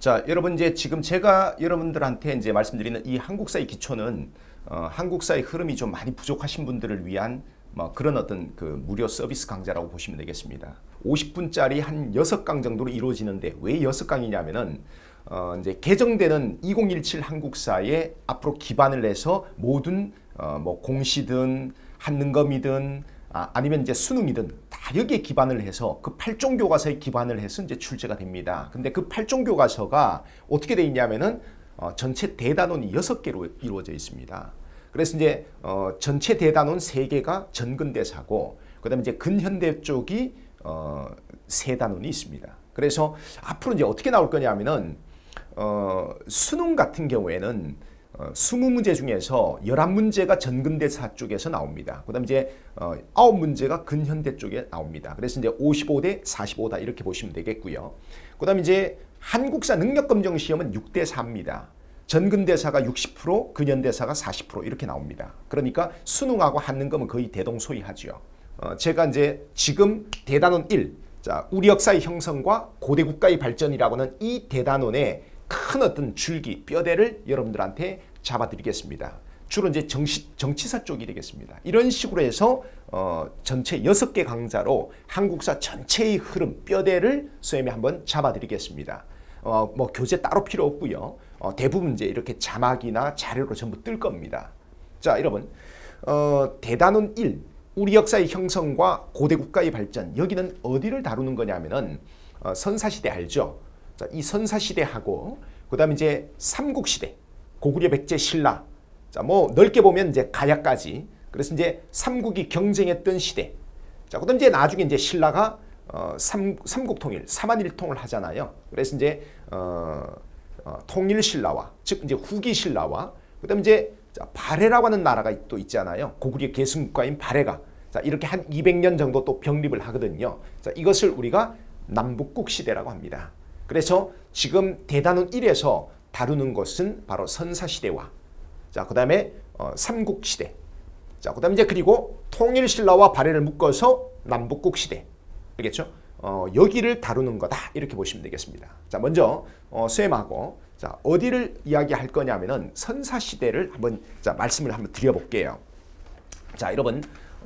자, 여러분 이제 지금 제가 여러분들한테 이제 말씀드리는 이 한국사의 기초는 한국사의 흐름이 좀 많이 부족하신 분들을 위한 그런 어떤 그 무료 서비스 강좌라고 보시면 되겠습니다. 50분짜리 한 6강 정도로 이루어지는데 왜 6강이냐면은 이제 개정되는 2017 한국사에 앞으로 기반을 해서 모든 뭐 공시든 한능검이든 아니면 이제 수능이든 다 여기에 기반을 해서 그 8종 교과서에 기반을 해서 이제 출제가 됩니다. 근데 그 8종 교과서가 어떻게 되어 있냐면은 전체 대단원이 6개로 이루어져 있습니다. 그래서 이제 전체 대단원 3개가 전근대사고 그다음에 이제 근현대 쪽이 3단원이 있습니다. 그래서 앞으로 이제 어떻게 나올 거냐면은 수능 같은 경우에는 20문제 중에서 11문제가 전근대사 쪽에서 나옵니다. 그 다음에 이제 9문제가 근현대 쪽에 나옵니다. 그래서 이제 55대 45다 이렇게 보시면 되겠고요. 그 다음에 이제 한국사 능력검정 시험은 6대 4입니다. 전근대사가 60%, 근현대사가 40% 이렇게 나옵니다. 그러니까 수능하고 한능검은 거의 대동소이하죠. 제가 이제 지금 대단원 1, 자, 우리 역사의 형성과 고대 국가의 발전이라고는 이 대단원의 큰 어떤 줄기, 뼈대를 여러분들한테 잡아드리겠습니다. 주로 이제 정치사 쪽이 되겠습니다. 이런 식으로 해서 전체 6개 강좌로 한국사 전체의 흐름, 뼈대를 쌤이 한번 잡아드리겠습니다. 뭐 교재 따로 필요 없고요. 대부분 이제 이렇게 자막이나 자료로 전부 뜰 겁니다. 자, 여러분, 대단원 1, 우리 역사의 형성과 고대 국가의 발전, 여기는 어디를 다루는 거냐면은 선사시대 알죠? 자, 이 선사시대하고 그 다음에 이제 삼국시대, 고구려 백제 신라, 자, 뭐 넓게 보면 이제 가야까지. 그래서 이제 삼국이 경쟁했던 시대. 자, 그 다음에 이제 나중에 이제 신라가 삼국 통일, 삼한일통을 하잖아요. 그래서 이제 통일 신라와, 즉 이제 후기 신라와, 그 다음에 이제 발해라고 하는 나라가 또 있잖아요. 고구려 계승국가인 발해가. 자, 이렇게 한 200년 정도 또 병립을 하거든요. 자, 이것을 우리가 남북국 시대라고 합니다. 그래서 지금 대단원 1에서 다루는 것은 바로 선사시대와, 자, 그 다음에 삼국시대, 자, 그 다음에 이제 그리고 통일신라와 발해를 묶어서 남북국 시대. 알겠죠? 여기를 다루는 거다. 이렇게 보시면 되겠습니다. 자, 먼저 쌤하고 자, 어디를 이야기할 거냐면은 선사시대를 한번 자, 말씀을 한번 드려볼게요. 자, 여러분,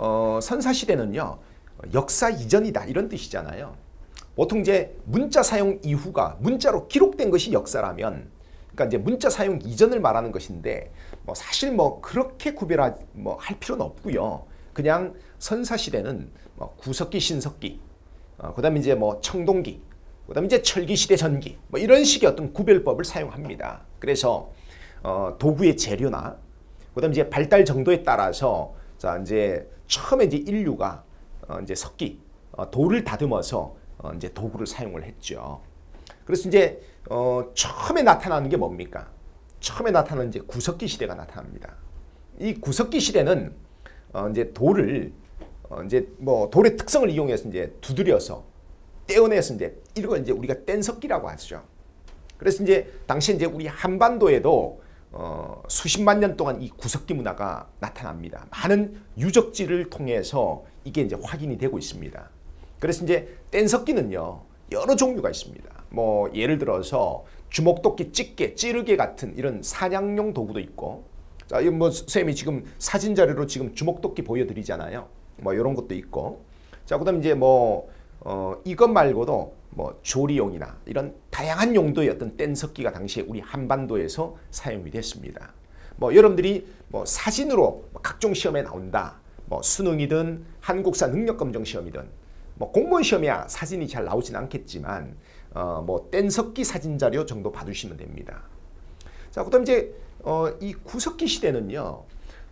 선사시대는요, 역사 이전이다. 이런 뜻이잖아요. 보통 이제 문자 사용 이후가 문자로 기록된 것이 역사라면, 그러니까 이제 문자 사용 이전을 말하는 것인데, 뭐 사실 뭐 그렇게 구별할 필요는 없고요. 그냥 선사시대는 뭐 구석기, 신석기, 그다음에 이제 뭐 청동기, 그다음에 이제 철기시대 전기, 뭐 이런 식의 어떤 구별법을 사용합니다. 그래서 도구의 재료나, 그다음에 이제 발달 정도에 따라서 자, 이제 처음에 이제 인류가 이제 석기, 돌을 다듬어서 이제 도구를 사용을 했죠. 그래서 이제 처음에 나타나는 게 뭡니까? 처음에 나타나는 이제 구석기 시대가 나타납니다. 이 구석기 시대는 이제 돌을 이제 뭐 돌의 특성을 이용해서 이제 두드려서 떼어내서 이제 이런 걸 이제 우리가 뗀석기라고 하죠. 그래서 이제 당시 이제 우리 한반도에도 수십만 년 동안 이 구석기 문화가 나타납니다. 많은 유적지를 통해서 이게 이제 확인이 되고 있습니다. 그래서 이제 뗀석기는요, 여러 종류가 있습니다. 뭐 예를 들어서 주먹도끼, 집게, 찌르개 같은 이런 사냥용 도구도 있고, 자, 이거 뭐 선생님이 지금 사진 자료로 지금 주먹도끼 보여드리잖아요. 뭐 이런 것도 있고, 자, 그다음 이제 뭐 이것 말고도 뭐 조리용이나 이런 다양한 용도의 어떤 뗀석기가 당시에 우리 한반도에서 사용이 됐습니다. 뭐 여러분들이 뭐 사진으로 각종 시험에 나온다. 뭐 수능이든 한국사 능력검정 시험이든 뭐 공무원 시험이야 사진이 잘 나오진 않겠지만 뭐 뗀석기 사진 자료 정도 봐두시면 됩니다. 자, 그다음 이제 이 구석기 시대는요,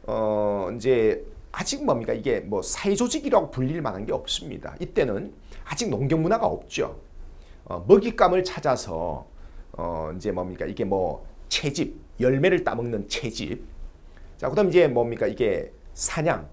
이제 아직 뭡니까, 이게 뭐 사회조직이라고 불릴 만한 게 없습니다. 이때는 아직 농경 문화가 없죠. 먹잇감을 찾아서 이제 뭡니까, 이게 뭐 채집, 열매를 따먹는 채집. 자, 그다음 이제 뭡니까, 이게 사냥,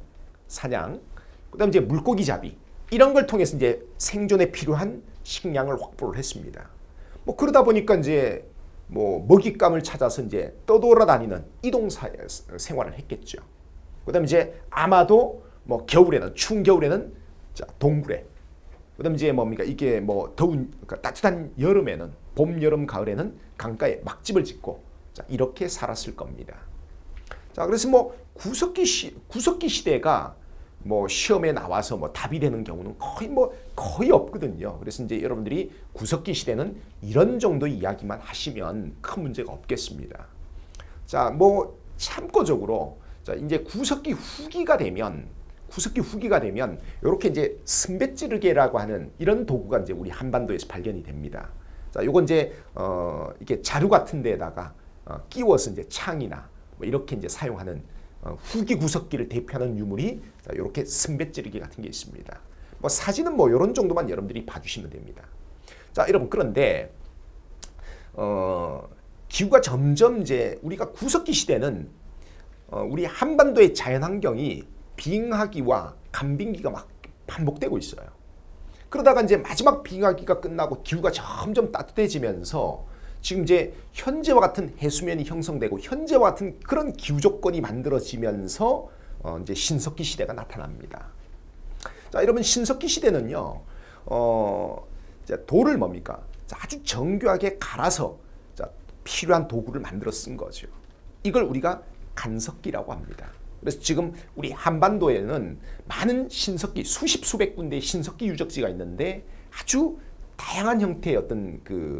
그다음 이제 물고기 잡이. 이런 걸 통해서 이제 생존에 필요한 식량을 확보를 했습니다. 뭐 그러다 보니까 이제 뭐 먹잇감을 찾아서 이제 떠돌아다니는 이동 생활을 했겠죠. 그다음에 이제 아마도 뭐 겨울에는, 추운 겨울에는 자, 동굴에, 그다음에 이제 뭡니까, 이게 뭐 더운, 그러니까 따뜻한 여름에는 봄, 여름, 가을에는 강가에 막집을 짓고 자, 이렇게 살았을 겁니다. 자, 그래서 뭐 구석기 시대가 뭐 시험에 나와서 뭐 답이 되는 경우는 거의 없거든요. 그래서 이제 여러분들이 구석기 시대는 이런 정도 이야기만 하시면 큰 문제가 없겠습니다. 자, 뭐 참고적으로 자, 이제 구석기 후기가 되면 이렇게 이제 승배찌르개라고 하는 이런 도구가 이제 우리 한반도에서 발견이 됩니다. 자, 요건 이제 이게 자루 같은 데다가 끼워서 이제 창이나 뭐 이렇게 이제 사용하는 후기 구석기를 대표하는 유물이 자, 이렇게 승배찌르기 같은 게 있습니다. 뭐 사진은 뭐 이런 정도만 여러분들이 봐주시면 됩니다. 자, 여러분 그런데 기후가 점점 이제 우리가 구석기 시대는 우리 한반도의 자연환경이 빙하기와 간빙기가 막 반복되고 있어요. 그러다가 이제 마지막 빙하기가 끝나고 기후가 점점 따뜻해지면서 지금 이제 현재와 같은 해수면이 형성되고 현재와 같은 그런 기후 조건이 만들어지면서 이제 신석기 시대가 나타납니다. 자, 여러분 신석기 시대는요, 돌을 뭡니까? 자, 아주 정교하게 갈아서 자, 필요한 도구를 만들어 쓴 거죠. 이걸 우리가 간석기라고 합니다. 그래서 지금 우리 한반도에는 많은 신석기, 수십 수백 군데의 신석기 유적지가 있는데 아주 다양한 형태의 어떤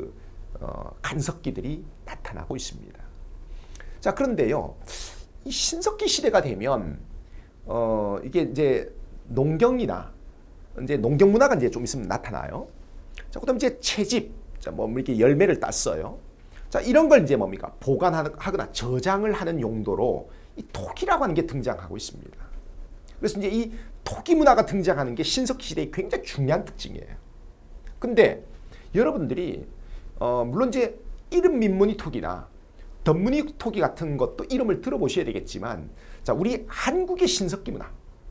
간석기들이 나타나고 있습니다. 자, 그런데요, 이 신석기 시대가 되면 이게 이제 농경이나 이제 농경 문화가 이제 좀 있으면 나타나요. 자, 그다음 이제 채집, 자, 뭐 이렇게 열매를 땄어요. 자, 이런 걸 이제 뭡니까? 보관하거나 저장을 하는 용도로 이 토기라고 하는 게 등장하고 있습니다. 그래서 이제 이 토기 문화가 등장하는 게 신석기 시대의 굉장히 중요한 특징이에요. 근데 여러분들이 물론 이제 이름 민무늬 토기나 덧무늬 토기 같은 것도 이름을 들어보셔야 되겠지만, 자, 우리 한국의 신석기 문화,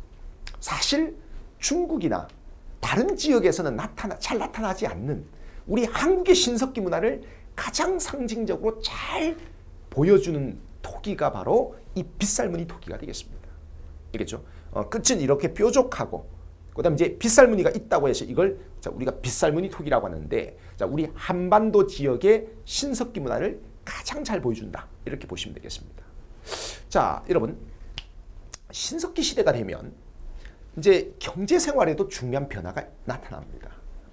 사실 중국이나 다른 지역에서는 잘 나타나지 않는 우리 한국의 신석기 문화를 가장 상징적으로 잘 보여주는 토기가 바로 이 빗살무늬 토기가 되겠습니다. 알겠죠? 끝은 이렇게 뾰족하고, 그다음 이제 빗살무늬가 있다고 해서 이걸 자, 우리가 빗살무늬 토기라고 하는데, 자, 우리 한반도 지역의 신석기 문화를 가장 잘 보여준다, 이렇게 보시면 되겠습니다. 자, 여러분 신석기 시대가 되면 이제 경제 생활에도 중요한 변화가 나타납니다.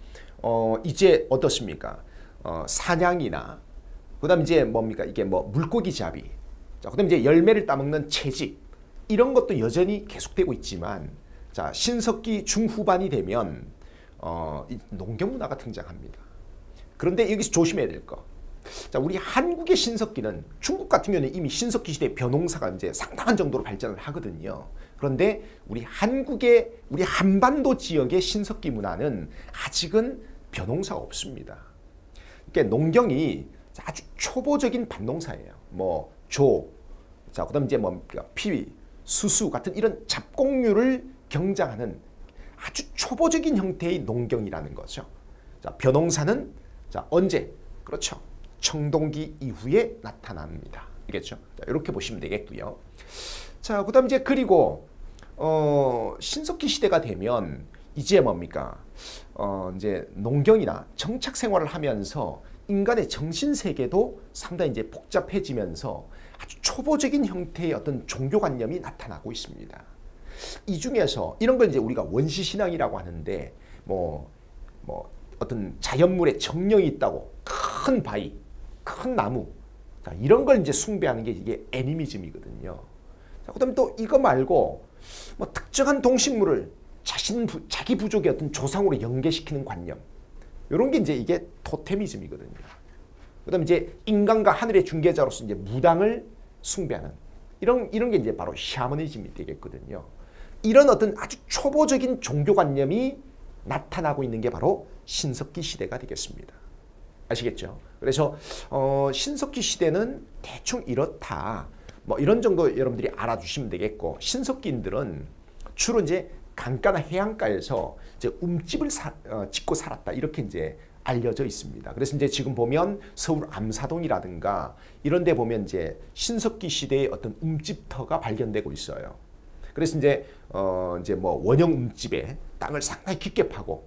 이제 어떻습니까? 사냥이나 그다음 이제 뭡니까? 이게 뭐 물고기 잡이, 자, 그다음 이제 열매를 따먹는 채집, 이런 것도 여전히 계속되고 있지만, 자, 신석기 중후반이 되면 농경 문화가 등장합니다. 그런데 여기서 조심해야 될 거. 자, 우리 한국의 신석기는 중국 같은 경우는 이미 신석기 시대 벼농사가 이제 상당한 정도로 발전을 하거든요. 그런데 우리 한반도 지역의 신석기 문화는 아직은 벼농사가 없습니다. 그러니까 농경이 아주 초보적인 밭농사예요. 뭐 자, 그다음 이제 뭐 피, 수수 같은 이런 잡곡류를 경작하는 아주 초보적인 형태의 농경이라는 거죠. 자, 벼농사는 자, 언제? 그렇죠. 청동기 이후에 나타납니다. 알겠죠? 자, 이렇게 보시면 되겠고요. 자, 그다음 이제 그리고 신석기 시대가 되면 이제 뭡니까? 이제 농경이나 정착 생활을 하면서 인간의 정신 세계도 상당히 이제 복잡해지면서 아주 초보적인 형태의 어떤 종교관념이 나타나고 있습니다. 이 중에서 이런 걸 이제 우리가 원시신앙이라고 하는데, 뭐 어떤 자연물에 정령이 있다고, 큰 바위, 큰 나무, 자, 이런 걸 이제 숭배하는 게 이게 애니미즘이거든요. 자, 그다음 또 이거 말고 뭐 특정한 동식물을 자기 부족의 어떤 조상으로 연계시키는 관념, 이런 게 이제 이게 토테미즘이거든요. 그다음 이제 인간과 하늘의 중개자로서 이제 무당을 숭배하는 이런 게 이제 바로 샤머니즘이 되겠거든요. 이런 어떤 아주 초보적인 종교관념이 나타나고 있는 게 바로 신석기 시대가 되겠습니다. 아시겠죠? 그래서 신석기 시대는 대충 이렇다, 뭐 이런 정도 여러분들이 알아주시면 되겠고, 신석기인들은 주로 이제 강가나 해안가에서 이제 움집을 짓고 살았다, 이렇게 이제 알려져 있습니다. 그래서 이제 지금 보면 서울 암사동이라든가 이런 데 보면 이제 신석기 시대의 어떤 움집터가 발견되고 있어요. 그래서 이제 뭐 원형 움집에 땅을 상당히 깊게 파고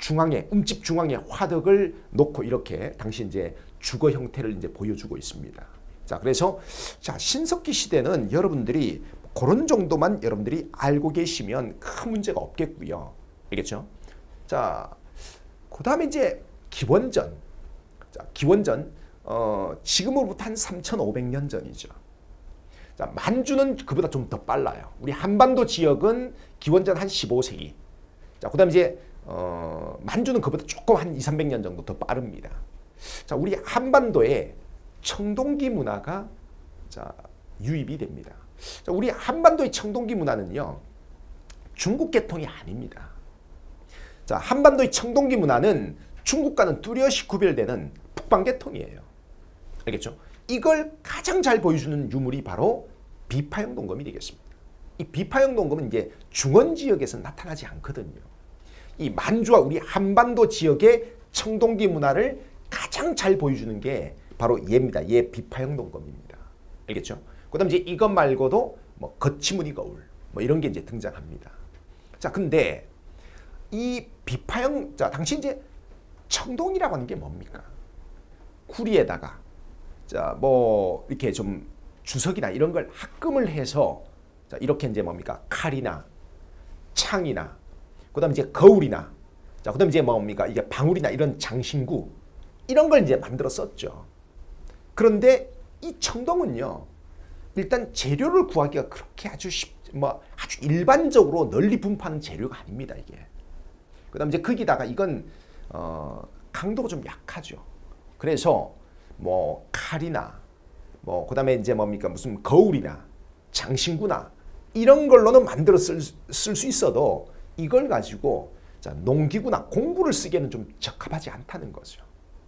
중앙에 음집 중앙에 화덕을 놓고 이렇게 당시 이제 주거 형태를 이제 보여주고 있습니다. 자, 그래서 자, 신석기 시대는 여러분들이 그런 정도만 여러분들이 알고 계시면 큰 문제가 없겠고요. 알겠죠? 자, 그다음에 이제 기원전. 자, 기원전 지금으로부터 한 3,500년 전이죠. 자, 만주는 그보다 좀 더 빨라요. 우리 한반도 지역은 기원전 한 15세기. 자, 그다음에 이제 만주는 그보다 조금 한 200~300년 정도 더 빠릅니다. 자, 우리 한반도에 청동기 문화가 자, 유입이 됩니다. 자, 우리 한반도의 청동기 문화는요, 중국 계통이 아닙니다. 자, 한반도의 청동기 문화는 중국과는 뚜렷이 구별되는 북방 계통이에요. 알겠죠? 이걸 가장 잘 보여주는 유물이 바로 비파형 동검이 되겠습니다. 이 비파형 동검은 이제 중원 지역에서 나타나지 않거든요. 이 만주와 우리 한반도 지역의 청동기 문화를 가장 잘 보여주는 게 바로 얘입니다. 얘 비파형 동검입니다. 알겠죠? 그다음 이제 이것 말고도 뭐 거치무늬 거울 뭐 이런 게 이제 등장합니다. 자, 근데 이 비파형, 자, 당시 이제 청동이라고 하는 게 뭡니까? 구리에다가 자, 뭐 이렇게 좀 주석이나 이런 걸 합금을 해서 자, 이렇게 이제 뭡니까? 칼이나 창이나 그다음 이제 거울이나 자, 그다음 이제 뭡니까? 이게 방울이나 이런 장신구 이런 걸 이제 만들어 썼죠. 그런데 이 청동은요, 일단 재료를 구하기가 그렇게 아주 아주 일반적으로 널리 분포하는 재료가 아닙니다, 이게. 그다음 이제 거기다가 이건 강도가 좀 약하죠. 그래서 뭐 칼이나 뭐 그다음에 이제 뭡니까? 무슨 거울이나 장신구나 이런 걸로는 만들어 쓸 수 있어도 이걸 가지고 자, 농기구나 공구를 쓰기에는 좀 적합하지 않다는 거죠.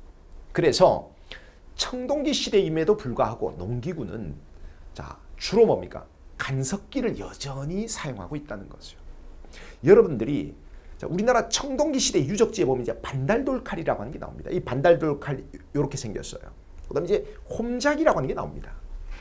그래서 청동기 시대임에도 불구하고 농기구는 자, 주로 뭡니까? 간석기를 여전히 사용하고 있다는 거죠. 여러분들이 자, 우리나라 청동기 시대 유적지에 보면 이제 반달돌칼이라고 하는 게 나옵니다. 이 반달돌칼 이렇게 생겼어요. 그다음에 이제 홈작이라고 하는 게 나옵니다.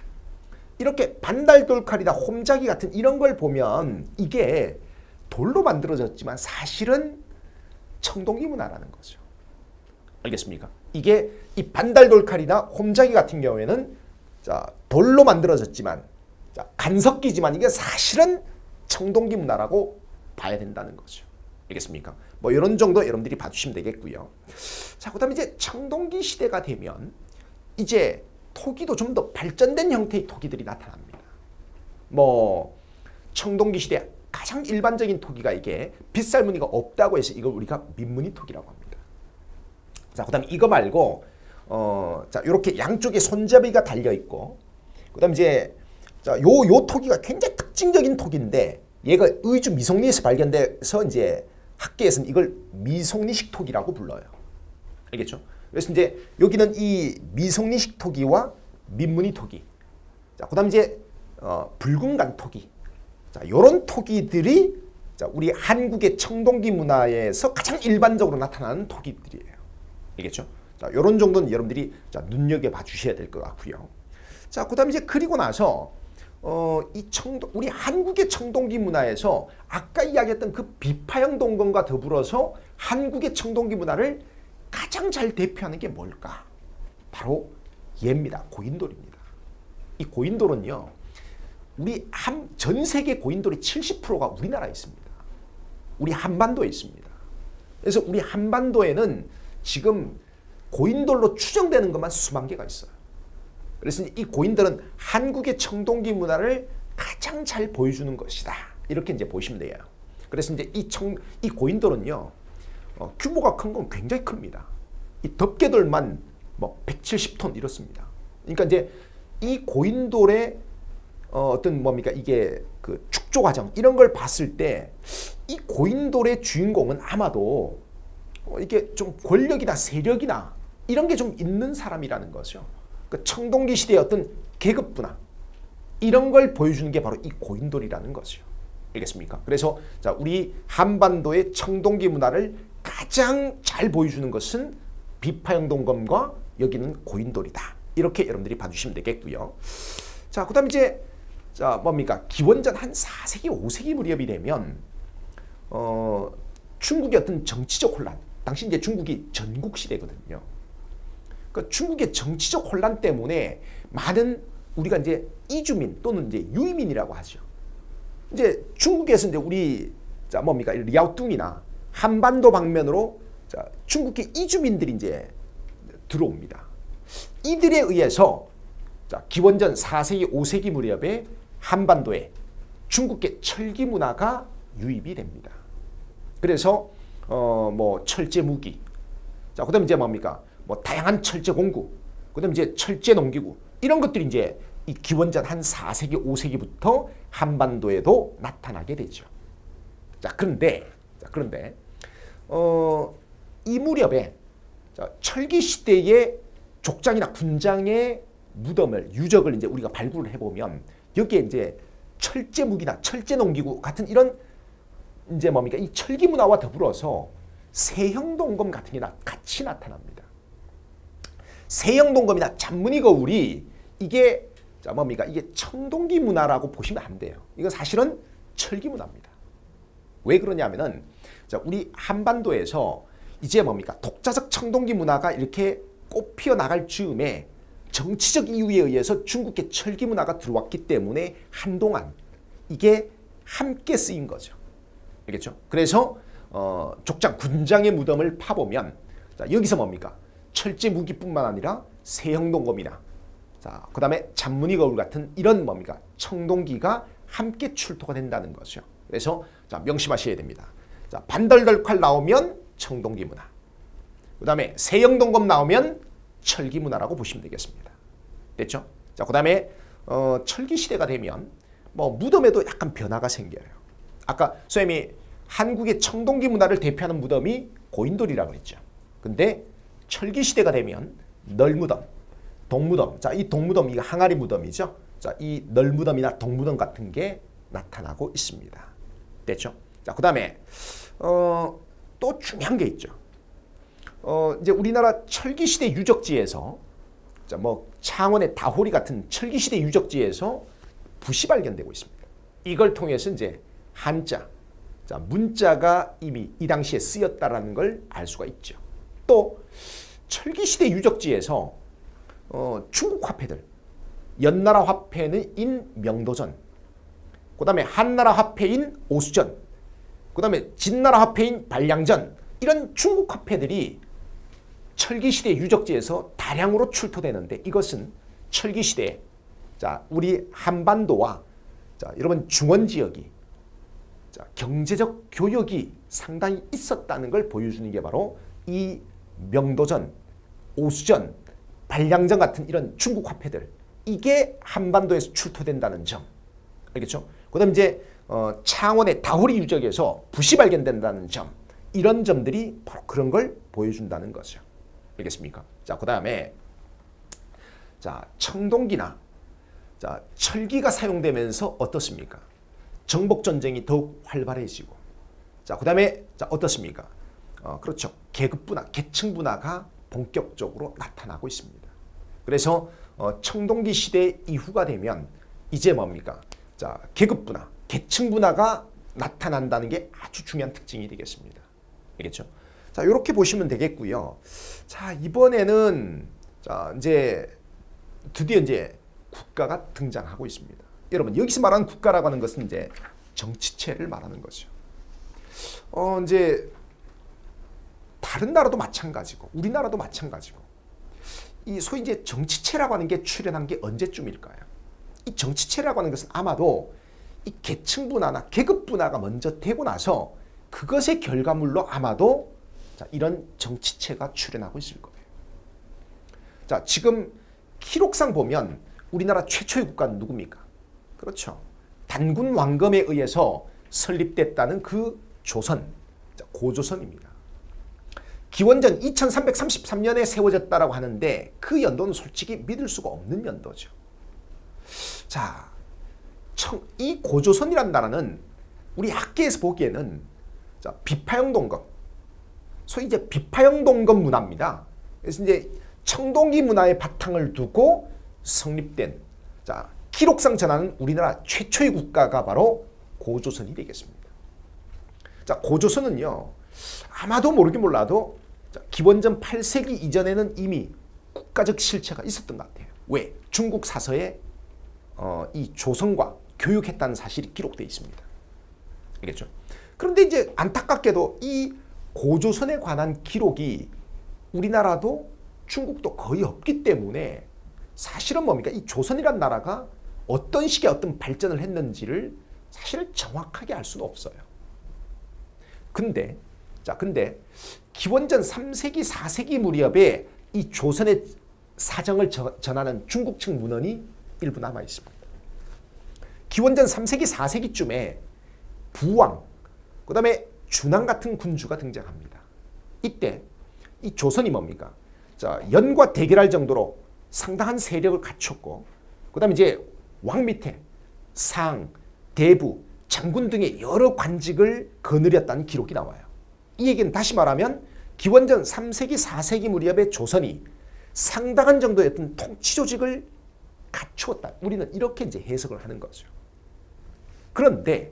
이렇게 반달돌칼이나 홈작이 같은 이런 걸 보면 이게 돌로 만들어졌지만 사실은 청동기 문화라는 거죠. 알겠습니까? 이게 이 반달돌칼이나 홈작이 같은 경우에는 자, 돌로 만들어졌지만 자, 간석기지만 이게 사실은 청동기 문화라고 봐야 된다는 거죠. 알겠습니까? 뭐 이런 정도 여러분들이 봐주시면 되겠고요. 자, 그다음에 이제 청동기 시대가 되면 이제 토기도 좀 더 발전된 형태의 토기들이 나타납니다. 뭐 청동기 시대 가장 일반적인 토기가 이게 빗살무늬가 없다고 해서 이걸 우리가 민무늬 토기라고 합니다. 자, 그다음에 이거 말고 자, 이렇게 양쪽에 손잡이가 달려 있고 그다음에 이제 자, 요 토기가 굉장히 특징적인 토기인데 얘가 의주 미송리에서 발견돼서 이제 학계에서는 이걸 미송리식 토기라고 불러요. 알겠죠? 그래서 이제 여기는 이 미송리식 토기와 민무늬 토기. 자, 그다음 이제 붉은간 토기. 자, 요런 토기들이 자, 우리 한국의 청동기 문화에서 가장 일반적으로 나타나는 토기들이에요. 알겠죠? 자, 요런 정도는 여러분들이 자, 눈여겨봐 주셔야 될 것 같고요. 자, 그다음에 이제 그리고 나서 우리 한국의 청동기 문화에서 아까 이야기했던 그 비파형 동검과 더불어서 한국의 청동기 문화를 가장 잘 대표하는 게 뭘까? 바로 얘입니다. 고인돌입니다. 이 고인돌은요, 우리 전 세계 고인돌의 70%가 우리나라에 있습니다. 우리 한반도에 있습니다. 그래서 우리 한반도에는 지금 고인돌로 추정되는 것만 수만 개가 있어요. 그래서 이 고인돌은 한국의 청동기 문화를 가장 잘 보여주는 것이다. 이렇게 이제 보시면 돼요. 그래서 이제 이 고인돌은요, 규모가 큰 건 굉장히 큽니다. 이 덮개돌만 뭐 170톤 이렇습니다. 그러니까 이제 이 고인돌의 어떤 뭡니까 이게 그 축조 과정 이런 걸 봤을 때 이 고인돌의 주인공은 아마도 이게 좀 권력이나 세력이나 이런 게 좀 있는 사람이라는 거죠. 그 청동기 시대의 어떤 계급 분화 이런 걸 보여주는 게 바로 이 고인돌이라는 거죠. 알겠습니까? 그래서 자, 우리 한반도의 청동기 문화를 가장 잘 보여주는 것은 비파형 동검과 여기는 고인돌이다. 이렇게 여러분들이 봐주시면 되겠고요. 자, 그다음 이제 자, 뭡니까? 기원전 한 4세기, 5세기 무렵이 되면 중국의 어떤 정치적 혼란, 당시 이제 중국이 전국 시대거든요. 그 중국의 정치적 혼란 때문에 많은 우리가 이제 이주민 또는 이제 유이민이라고 하죠. 이제 중국에서 이제 우리 자 뭡니까 리아오뚱이나 한반도 방면으로 자 중국의 이주민들이 이제 들어옵니다. 이들에 의해서 자 기원전 4세기 5세기 무렵에 한반도에 중국의 철기 문화가 유입이 됩니다. 그래서 뭐 철제 무기, 자 그다음에 이제 뭡니까 뭐 다양한 철제 공구, 그다음에 이제 철제 농기구 이런 것들이 이제 이 기원전 한 4세기 5세기부터 한반도에도 나타나게 되죠. 자 그런데 이 무렵에 자, 철기 시대의 족장이나 군장의 무덤을 유적을 이제 우리가 발굴을 해보면 여기에 이제 철제 무기나 철제 농기구 같은 이런 이제 뭡니까 이 철기 문화와 더불어서 세형 동검 같은 게 같이 나타납니다. 세형 동검이나 잔무늬 거울이 이게 자 뭡니까 이게 청동기 문화라고 보시면 안 돼요. 이건 사실은 철기 문화입니다. 왜 그러냐면은 자 우리 한반도에서 이제 뭡니까 독자적 청동기 문화가 이렇게 꽃피어 나갈 즈음에 정치적 이유에 의해서 중국의 철기 문화가 들어왔기 때문에 한동안 이게 함께 쓰인 거죠. 알겠죠? 그래서 족장 군장의 무덤을 파보면 자, 여기서 뭡니까 철제 무기뿐만 아니라 세형 동검이나 자 그다음에 잔무늬 거울 같은 이런 뭡니까 청동기가 함께 출토가 된다는 거죠. 그래서 자 명심하셔야 됩니다. 자 반덜덜 칼 나오면 청동기 문화, 그다음에 세형 동검 나오면 철기 문화라고 보시면 되겠습니다. 됐죠? 자 그다음에 철기 시대가 되면 뭐 무덤에도 약간 변화가 생겨요. 아까 선생님이 한국의 청동기 문화를 대표하는 무덤이 고인돌이라고 했죠. 근데 철기 시대가 되면 널무덤, 동무덤, 자 이 동무덤 이게 항아리 무덤이죠. 자 이 널무덤이나 동무덤 같은 게 나타나고 있습니다. 됐죠? 자 그다음에 또 중요한 게 있죠. 이제 우리나라 철기 시대 유적지에서 자 뭐 창원의 다호리 같은 철기 시대 유적지에서 붓이 발견되고 있습니다. 이걸 통해서 이제 한자, 자 문자가 이미 이 당시에 쓰였다라는 걸 알 수가 있죠. 또 철기 시대 유적지에서 중국 화폐들, 연나라 화폐인 명도전, 그다음에 한나라 화폐인 오수전, 그다음에 진나라 화폐인 발량전 이런 중국 화폐들이 철기 시대 유적지에서 다량으로 출토되는데 이것은 철기 시대 자 우리 한반도와 자 여러분 중원 지역이 자 경제적 교역이 상당히 있었다는 걸 보여주는 게 바로 이 명도전, 오수전, 발량전 같은 이런 중국 화폐들 이게 한반도에서 출토된다는 점 알겠죠? 그다음 이제 창원의 다호리 유적에서 붓이 발견된다는 점 이런 점들이 바로 그런 걸 보여준다는 거죠. 알겠습니까? 자 그다음에 자 청동기나 자 철기가 사용되면서 어떻습니까? 정복 전쟁이 더욱 활발해지고 자 그다음에 자 어떻습니까? 그렇죠. 계급 분화, 계층 분화가 본격적으로 나타나고 있습니다. 그래서 청동기 시대 이후가 되면 이제 뭡니까? 자 계급 분화, 계층 분화가 나타난다는 게 아주 중요한 특징이 되겠습니다. 알겠죠? 자 이렇게 보시면 되겠고요. 자 이번에는 자 이제 드디어 이제 국가가 등장하고 있습니다. 여러분 여기서 말하는 국가라고 하는 것은 이제 정치체를 말하는 거죠. 이제 다른 나라도 마찬가지고 우리나라도 마찬가지고 이 소위 이제 정치체라고 하는 게 출현한 게 언제쯤일까요? 이 정치체라고 하는 것은 아마도 이 계층 분화나 계급 분화가 먼저 되고 나서 그것의 결과물로 아마도 자, 이런 정치체가 출현하고 있을 거예요. 자, 지금 기록상 보면 우리나라 최초의 국가는 누굽니까? 그렇죠. 단군 왕검에 의해서 설립됐다는 그 조선, 자, 고조선입니다. 기원전 2333년에 세워졌다라고 하는데 그 연도는 솔직히 믿을 수가 없는 연도죠. 자, 이 고조선이라는 나라는 우리 학계에서 보기에는 자, 비파형 동검, 소위 이제 비파형 동검 문화입니다. 그래서 이제 청동기 문화의 바탕을 두고 성립된 자, 기록상 전하는 우리나라 최초의 국가가 바로 고조선이 되겠습니다. 자, 고조선은요. 아마도 모르긴 몰라도 자, 기원전 8세기 이전에는 이미 국가적 실체가 있었던 것 같아요. 왜? 중국 사서에 이 조선과 교육했다는 사실이 기록되어 있습니다. 알겠죠? 그런데 이제 안타깝게도 이 고조선에 관한 기록이 우리나라도 중국도 거의 없기 때문에 사실은 뭡니까? 이 조선이란 나라가 어떤 식의 어떤 발전을 했는지를 사실 정확하게 알 수는 없어요. 근데 기원전 3세기, 4세기 무렵에 이 조선의 사정을 전하는 중국 측 문헌이 일부 남아 있습니다. 기원전 3세기, 4세기쯤에 부왕, 그 다음에 준왕 같은 군주가 등장합니다. 이때 이 조선이 뭡니까? 자, 연과 대결할 정도로 상당한 세력을 갖췄고, 그 다음에 이제 왕 밑에 상, 대부, 장군 등의 여러 관직을 거느렸다는 기록이 나와요. 이 얘기는 다시 말하면 기원전 3세기, 4세기 무렵의 조선이 상당한 정도의 어떤 통치 조직을 갖추었다. 우리는 이렇게 이제 해석을 하는 거죠. 그런데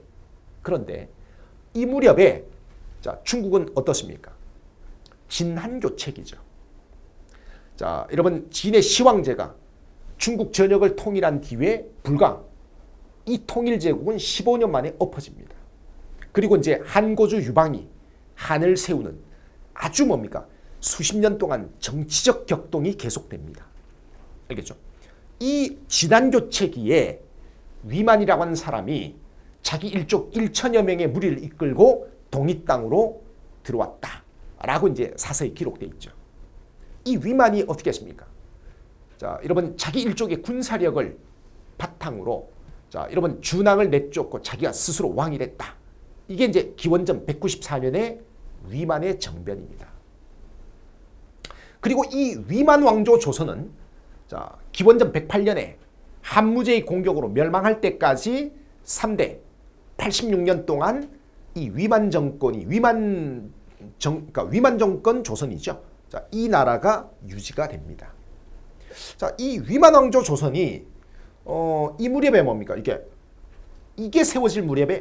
이 무렵에 자, 중국은 어떻습니까? 진한교책이죠. 자, 여러분 진의 시황제가 중국 전역을 통일한 뒤에 불과 이 통일제국은 15년 만에 엎어집니다. 그리고 이제 한고주 유방이 한을 세우는 아주 뭡니까? 수십 년 동안 정치적 격동이 계속됩니다. 알겠죠? 이 진한교체기에 위만이라고 하는 사람이 자기 일족 1천여 명의 무리를 이끌고 동이 땅으로 들어왔다라고 이제 사서에 기록되어 있죠. 이 위만이 어떻게 했습니까? 자, 여러분 자기 일족의 군사력을 바탕으로 자, 여러분 준왕을 내쫓고 자기가 스스로 왕이 됐다. 이게 이제 기원전 194년의 위만의 정변입니다. 그리고 이 위만 왕조 조선은 자, 기원전 108년에 한무제의 공격으로 멸망할 때까지 3대 86년 동안 이 위만 정권이 그러니까 위만 정권 조선이죠. 자, 이 나라가 유지가 됩니다. 자, 이 위만 왕조 조선이 이 무렵에 뭡니까? 이게 세워질 무렵에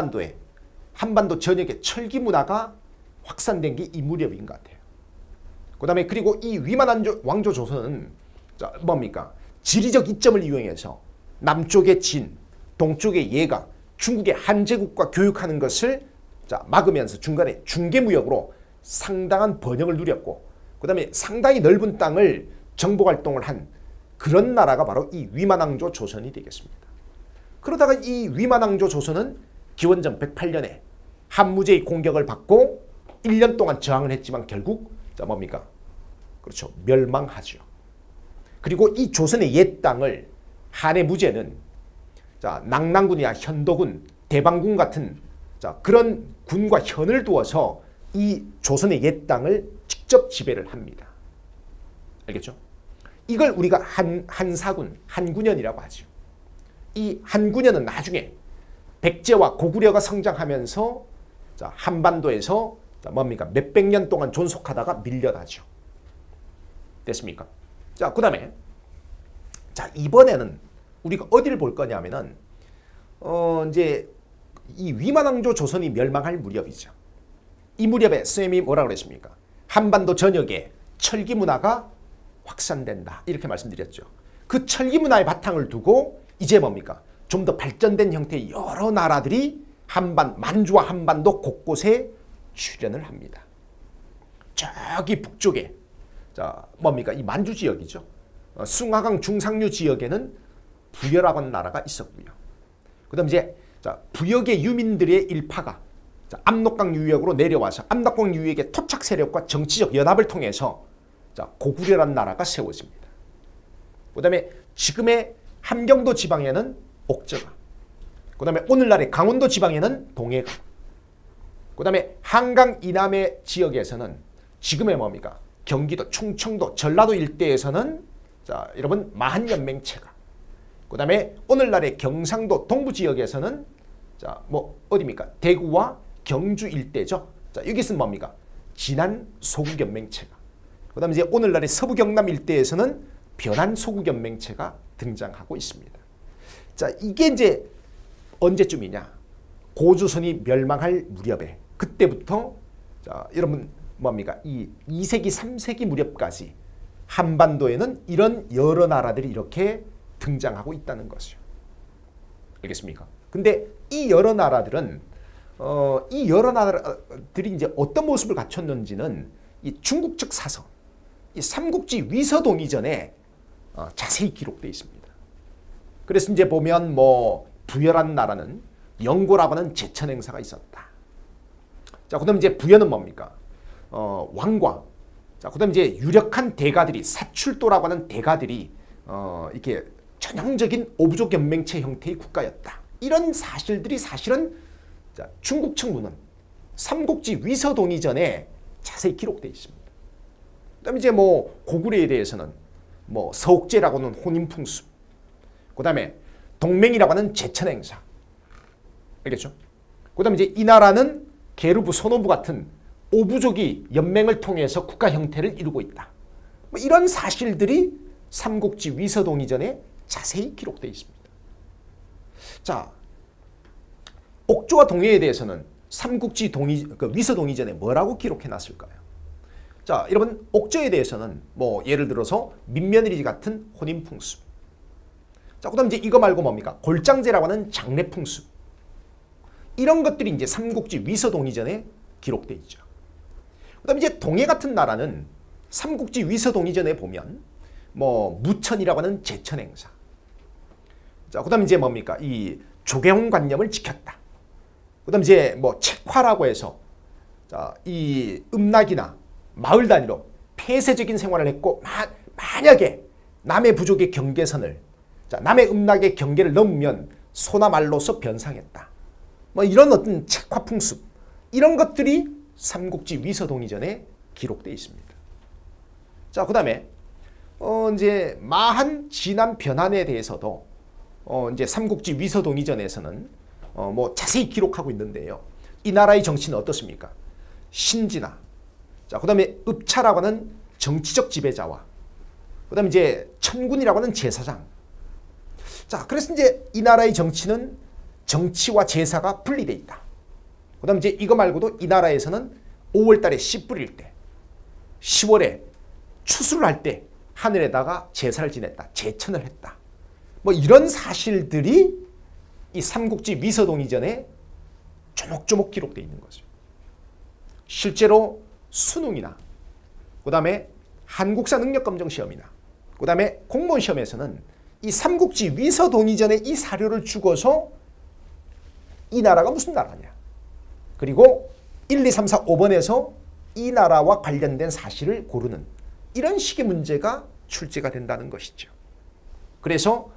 한반도 전역에 철기 문화가 확산된 게 이 무렵인 것 같아요. 그다음에 그리고 이 위만 왕조 조선은 자, 뭡니까? 지리적 이점을 이용해서 남쪽의 진, 동쪽의 예가, 중국의 한제국과 교육하는 것을 자, 막으면서 중간에 중개무역으로 상당한 번영을 누렸고, 그 다음에 상당히 넓은 땅을 정복활동을 한 그런 나라가 바로 이 위만왕조 조선이 되겠습니다. 그러다가 이 위만왕조 조선은 기원전 108년에 한무제의 공격을 받고 1년 동안 저항을 했지만 결국 자, 뭡니까? 그렇죠. 멸망하죠. 그리고 이 조선의 옛 땅을 한의 무제는 자, 낙랑군이나 현도군, 대방군 같은 자, 그런 군과 현을 두어서 이 조선의 옛 땅을 직접 지배를 합니다. 알겠죠? 이걸 우리가 한사군, 한군연이라고 하죠. 이 한군연은 나중에 백제와 고구려가 성장하면서 자, 한반도에서 자, 뭡니까? 몇백 년 동안 존속하다가 밀려나죠. 됐습니까? 자, 그 다음에 자, 이번에는 우리가 어디를 볼 거냐면은 이제 이 위만왕조 조선이 멸망할 무렵이죠. 이 무렵에 선생님이 뭐라고 그랬습니까? 한반도 전역에 철기 문화가 확산된다. 이렇게 말씀드렸죠. 그 철기 문화의 바탕을 두고 이제 뭡니까? 좀 더 발전된 형태의 여러 나라들이 만주와 한반도 곳곳에 출현을 합니다. 저기 북쪽에 자, 뭡니까? 이 만주 지역이죠. 숭화강 중상류 지역에는 부여라고 하는 나라가 있었고요. 그 다음 이제 자, 부역의 유민들의 일파가 자, 압록강 유역으로 내려와서 압록강 유역의 토착 세력과 정치적 연합을 통해서 자, 고구려라는 나라가 세워집니다. 그 다음에 지금의 함경도 지방에는 옥저가, 그 다음에 오늘날의 강원도 지방에는 동해가, 그 다음에 한강 이남의 지역에서는 지금의 뭡니까? 경기도, 충청도, 전라도 일대에서는 자, 여러분 마한연맹체가, 그 다음에 오늘날의 경상도 동부 지역에서는 자, 뭐 어디입니까? 대구와 경주 일대죠. 자, 여기서는 뭡니까? 진안 소국연맹체가, 그 다음에 이제 오늘날의 서부 경남 일대에서는 변한 소국연맹체가 등장하고 있습니다. 자, 이게 이제 언제쯤이냐? 고조선이 멸망할 무렵에 그때부터 자, 여러분 뭡니까? 이 2세기, 3세기 무렵까지 한반도에는 이런 여러 나라들이 이렇게 등장하고 있다는 것이죠. 알겠습니까? 근데 이 여러 나라들은 이 여러 나라들이 이제 어떤 모습을 갖췄는지는 이 중국 측 사서, 이 삼국지 위서동 이전에 자세히 기록되어 있습니다. 그래서 이제 보면 뭐 부여라는 나라는 영고라고 하는 제천 행사가 있었다. 자, 그다음 이제 부여는 뭡니까? 왕과. 자, 그다음 이제 유력한 대가들이 사출도라고 하는 대가들이 이렇게 전형적인 오부족 연맹체 형태의 국가였다. 이런 사실들이 사실은 자, 중국 측문은 삼국지 위서동 이전에 자세히 기록되어 있습니다. 그다음에 이제 뭐 고구려에 대해서는 뭐 서옥제라고 하는 혼인풍습, 그다음에 동맹이라고 하는 제천 행사, 알겠죠? 그다음에 이제 이 나라는 게르부, 소노부 같은 오부족이 연맹을 통해서 국가 형태를 이루고 있다. 뭐 이런 사실들이 삼국지 위서동 이전에 자세히 기록되어 있습니다. 자, 옥조와 동해에 대해서는 삼국지 위서동 이전에 뭐라고 기록해 놨을까요? 자, 여러분, 옥조에 대해서는 뭐 예를 들어서 민며느리 같은 혼인풍습. 자, 그다음 이제 이거 말고 뭡니까? 골장제라고 하는 장례풍습. 이런 것들이 이제 삼국지 위서동 이전에 기록돼 있죠. 그다음 이제 동해 같은 나라는 삼국지 위서동 이전에 보면 뭐 무천이라고 하는 제천 행사. 자, 그다음 이제 뭡니까? 이 조계홍관념을 지켰다. 그다음 이제 뭐 책화라고 해서 자, 이 음락이나 마을 단위로 폐쇄적인 생활을 했고 만약에 남의 부족의 경계선을 자, 남의 음락의 경계를 넘으면 소나 말로서 변상했다. 뭐 이런 어떤 책화 풍습 이런 것들이 삼국지 위서동 이전에 기록되어 있습니다. 자, 그다음에 이제 마한, 진안, 변한에 대해서도 이제 삼국지 위서동 이전에서는 뭐 자세히 기록하고 있는데요. 이 나라의 정치는 어떻습니까? 신진화. 자, 그다음에 읍차라고 하는 정치적 지배자와 그다음에 이제 천군이라고 하는 제사장. 자, 그래서 이제 이 나라의 정치는 정치와 제사가 분리돼 있다. 그다음 이제 이거 말고도 이 나라에서는 5월 달에 씨 뿌릴 때, 10월에 추수를 할 때 하늘에다가 제사를 지냈다. 제천을 했다. 뭐 이런 사실들이 이 삼국지 위서동 이전에 조목조목 기록되어 있는 거죠. 실제로 수능이나 그다음에 한국사 능력검정 시험이나 그다음에 공무원 시험에서는 이 삼국지 위서동 이전에 이 사료를 주고서 이 나라가 무슨 나라냐. 그리고 1, 2, 3, 4, 5번에서 이 나라와 관련된 사실을 고르는 이런 식의 문제가 출제가 된다는 것이죠. 그래서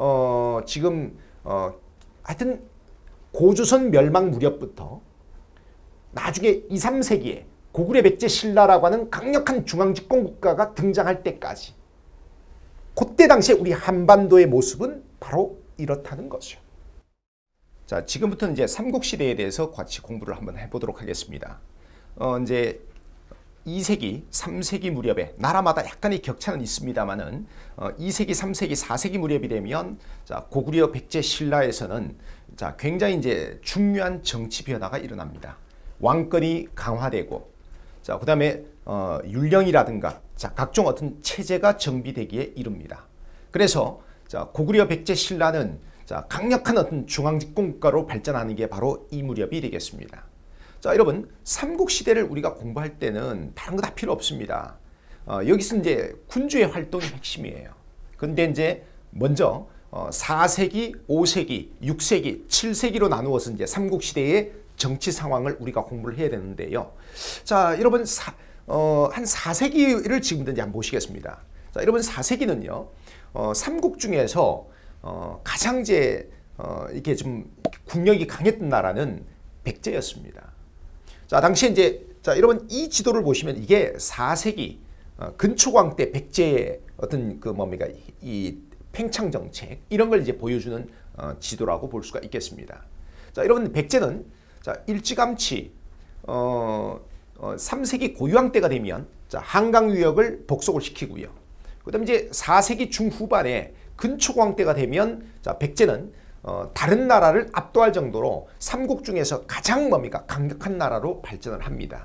지금 하여튼 고조선 멸망 무렵부터 나중에 2, 3세기에 고구려 백제 신라라고 하는 강력한 중앙집권 국가가 등장할 때까지 그때 당시에 우리 한반도의 모습은 바로 이렇다는 거죠. 자, 지금부터는 이제 삼국시대에 대해서 같이 공부를 한번 해보도록 하겠습니다. 이제 2세기, 3세기 무렵에 나라마다 약간의 격차는 있습니다만은 2세기, 3세기, 4세기 무렵이 되면 자, 고구려 백제 신라에서는 자, 굉장히 이제 중요한 정치 변화가 일어납니다. 왕권이 강화되고 자, 그다음에 율령이라든가 자, 각종 어떤 체제가 정비되기에 이릅니다. 그래서 자, 고구려 백제 신라는 자, 강력한 어떤 중앙집권 국가로 발전하는 게 바로 이 무렵이 되겠습니다. 자, 여러분, 삼국시대를 우리가 공부할 때는 다른 거 다 필요 없습니다. 여기서 이제 군주의 활동이 핵심이에요. 근데 이제 먼저 4세기, 5세기, 6세기, 7세기로 나누어서 이제 삼국시대의 정치 상황을 우리가 공부를 해야 되는데요. 자, 여러분, 한 4세기를 지금부터 이제 한번 보시겠습니다. 자, 여러분, 4세기는요, 삼국 중에서 가장 이제 이렇게 좀 국력이 강했던 나라는 백제였습니다. 자, 당시에 이제 자, 여러분 이 지도를 보시면 이게 4세기 근초광 때 백제의 어떤 그 뭡니까 이 팽창 정책 이런 걸 이제 보여주는 지도라고 볼 수가 있겠습니다. 자, 여러분 백제는 자, 일찌감치 3세기 고유왕 때가 되면 자, 한강 유역을 복속을 시키고요. 그다음 이제 4세기 중후반에 근초광 때가 되면 자, 백제는 다른 나라를 압도할 정도로 삼국 중에서 가장 뭡니까 강력한 나라로 발전을 합니다.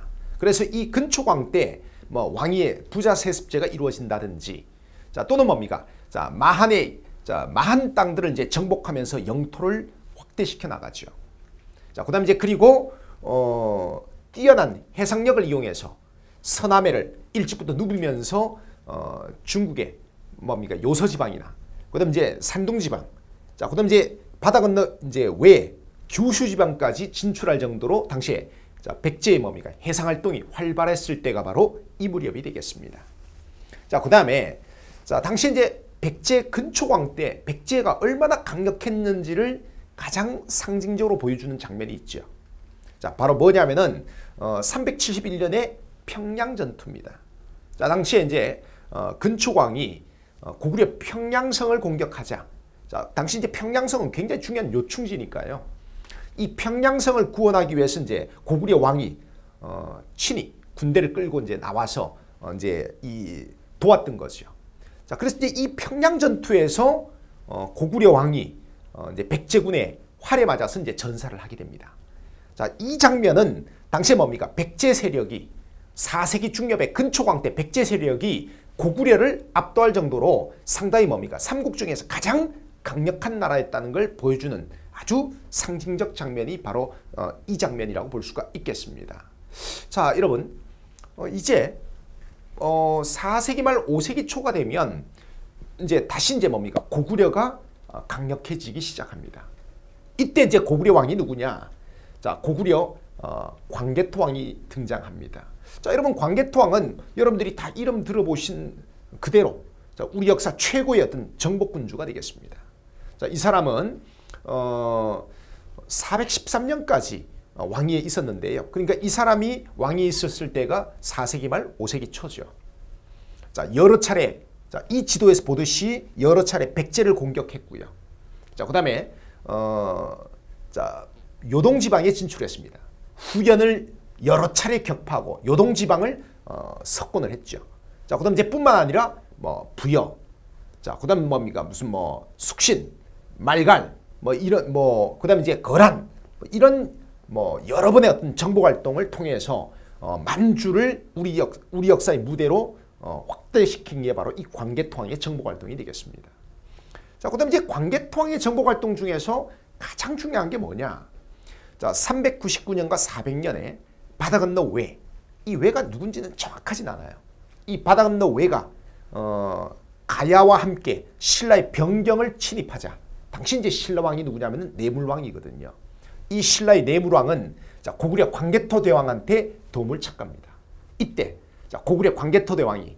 그래서 이 근초광 때 뭐 왕위의 부자 세습제가 이루어진다든지, 자 또는 뭡니까? 자 마한 땅들을 이제 정복하면서 영토를 확대시켜 나가죠. 자 그다음 이제 그리고 뛰어난 해상력을 이용해서 서남해를 일찍부터 누비면서 중국의 뭡니까? 요서지방이나 그다음 이제 산둥지방, 자 그다음 이제 바다 건너 이제 외 규슈지방까지 진출할 정도로 당시에 자 백제의 뭡니까? 해상 활동이 활발했을 때가 바로 이 무렵이 되겠습니다. 자 그다음에 자 당시 이제 백제 근초광 때 백제가 얼마나 강력했는지를 가장 상징적으로 보여주는 장면이 있죠. 자 바로 뭐냐면은 371년의 평양 전투입니다. 자 당시에 이제 근초광이 고구려 평양성을 공격하자, 자 당시 이제 평양성은 굉장히 중요한 요충지니까요. 이 평양성을 구원하기 위해서 이제 고구려 왕이 친히 군대를 끌고 이제 나와서 이제 도왔던 거죠. 자 그래서 이제 이 평양 전투에서 고구려 왕이 이제 백제군의 활에 맞아서 이제 전사를 하게 됩니다. 자 이 장면은 당시에 뭡니까? 백제 세력이 4세기 중엽의 근초광 때 백제 세력이 고구려를 압도할 정도로 상당히 뭡니까? 삼국 중에서 가장 강력한 나라였다는 걸 보여주는 아주 상징적 장면이 바로 이 장면이라고 볼 수가 있겠습니다. 자 여러분 이제 4세기 말 5세기 초가 되면 이제 다시 이제 뭡니까? 고구려가 강력해지기 시작합니다. 이때 이제 고구려 왕이 누구냐? 자 고구려 광개토 왕이 등장합니다. 자 여러분 광개토 왕은 여러분들이 다 이름 들어보신 그대로 자, 우리 역사 최고의 어떤 정복군주가 되겠습니다. 자 이 사람은 413년까지 왕위에 있었는데요. 그러니까 이 사람이 왕위에 있었을 때가 4세기 말 5세기 초죠. 자 여러 차례 자, 이 지도에서 보듯이 여러 차례 백제를 공격했고요. 자 그다음에 자 요동지방에 진출했습니다. 후연을 여러 차례 격파하고 요동지방을 석권을 했죠. 자 그다음 이제 뿐만 아니라 뭐 부여, 자 그다음 뭡니까? 무슨 뭐 숙신, 말갈, 뭐 이런 뭐 그다음 이제 거란, 뭐 이런 뭐 여러 번의 어떤 정복 활동을 통해서 만주를 우리 역사의 무대로 확대시킨 게 바로 이 광개토왕의 정복 활동이 되겠습니다. 자, 그다음 이제 광개토왕의 정복 활동 중에서 가장 중요한 게 뭐냐? 자, 399년과 400년에 바다 건너 외, 이 외가 누군지는 정확하진 않아요. 이 바다 건너 외가 가야와 함께 신라의 병경을 침입하자. 당시 이제 신라왕이 누구냐면은 내물왕이거든요. 이 신라의 내물왕은 자, 고구려 광개토 대왕한테 도움을 찾갑니다. 이때 자, 고구려 광개토 대왕이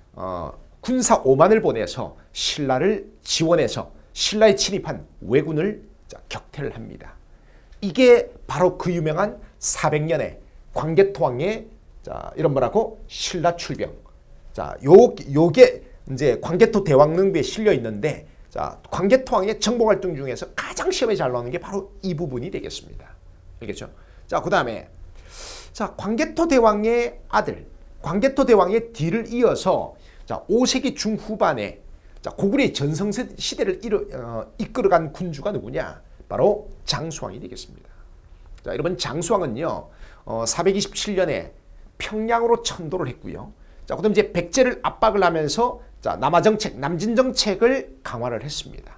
군사 5만을 보내서 신라를 지원해서 신라에 침입한 왜군을 자, 격퇴를 합니다. 이게 바로 그 유명한 400년에 광개토왕의 자, 이런 뭐라고 신라 출병. 자, 요게 이제 광개토 대왕릉비에 실려 있는데 자, 광개토왕의 정복 활동 중에서 가장 시험에 잘 나오는 게 바로 이 부분이 되겠습니다. 알겠죠? 자, 그다음에 자, 광개토 대왕의 아들, 광개토 대왕의 뒤를 이어서 자, 5세기 중후반에 자, 고구려의 전성세 시대를 이끌어간 군주가 누구냐? 바로 장수왕이 되겠습니다. 자, 여러분 장수왕은요. 427년에 평양으로 천도를 했고요. 자, 그다음 이제 백제를 압박을 하면서 자, 남하정책, 남진정책을 강화를 했습니다.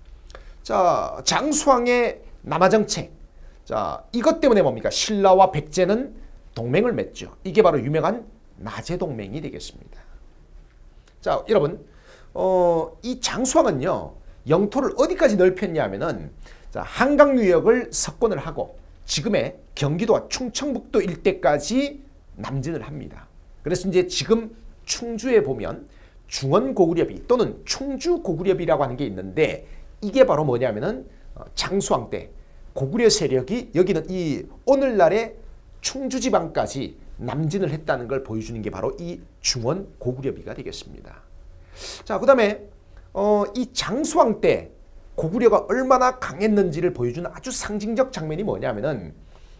자, 장수왕의 남하정책. 자, 이것 때문에 뭡니까? 신라와 백제는 동맹을 맺죠. 이게 바로 유명한 나제동맹이 되겠습니다. 자, 여러분, 이 장수왕은요, 영토를 어디까지 넓혔냐 하면은, 자, 한강 유역을 석권을 하고, 지금의 경기도와 충청북도 일대까지 남진을 합니다. 그래서 이제 지금 충주에 보면 중원고구려비 또는 충주고구려비라고 하는 게 있는데, 이게 바로 뭐냐면은, 장수왕 때 고구려 세력이 여기는 이 오늘날의 충주지방까지 남진을 했다는 걸 보여주는 게 바로 이 중원고구려비가 되겠습니다. 자, 그 다음에 이 장수왕 때 고구려가 얼마나 강했는지를 보여주는 아주 상징적 장면이 뭐냐면은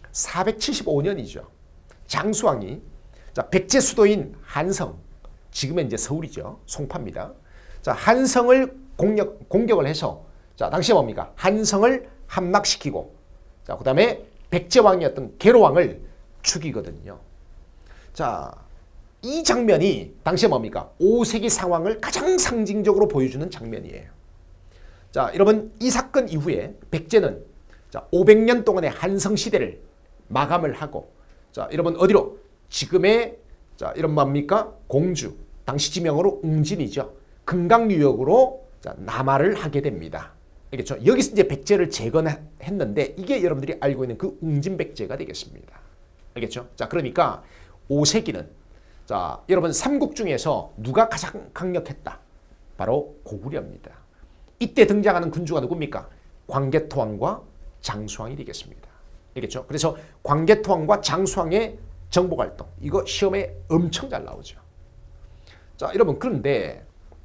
475년이죠. 장수왕이 자, 백제 수도인 한성, 지금의 이제 서울이죠. 송파입니다. 자, 한성을 공격을 해서 자, 당시에 뭡니까? 한성을 함락시키고 자, 그다음에 백제왕이었던 계로왕을 죽이거든요. 자, 이 장면이 당시에 뭡니까? 5세기 상황을 가장 상징적으로 보여주는 장면이에요. 자, 여러분 이 사건 이후에 백제는 자, 500년 동안의 한성 시대를 마감을 하고 자, 여러분 어디로? 지금의 자, 이런 뭡니까? 공주, 당시 지명으로 웅진이죠. 금강유역으로 자, 남하를 하게 됩니다. 알겠죠? 여기서 이제 백제를 재건했는데 이게 여러분들이 알고 있는 그 웅진백제가 되겠습니다. 알겠죠? 자, 그러니까 5세기는 자, 여러분 삼국 중에서 누가 가장 강력했다? 바로 고구려입니다. 이때 등장하는 군주가 누굽니까? 광개토왕과 장수왕이 되겠습니다. 알겠죠? 그래서 광개토왕과 장수왕의 정복활동 이거 시험에 엄청 잘 나오죠. 자, 여러분 그런데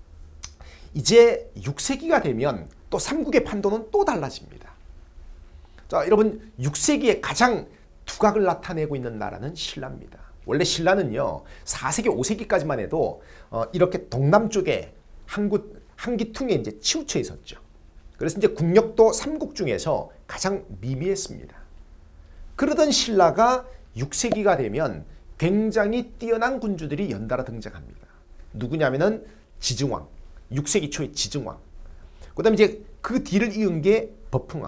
이제 6세기가 되면 또 삼국의 판도는 또 달라집니다. 자, 여러분 6세기에 가장 두각을 나타내고 있는 나라는 신라입니다. 원래 신라는요 4세기 5세기까지만 해도 이렇게 동남쪽에 한기퉁에 이제 치우쳐 있었죠. 그래서 이제 국력도 삼국 중에서 가장 미미했습니다. 그러던 신라가 6세기가 되면 굉장히 뛰어난 군주들이 연달아 등장합니다. 누구냐면은 지증왕, 6세기 초의 지증왕. 그다음에 이제 그 뒤를 이은 게 버풍왕.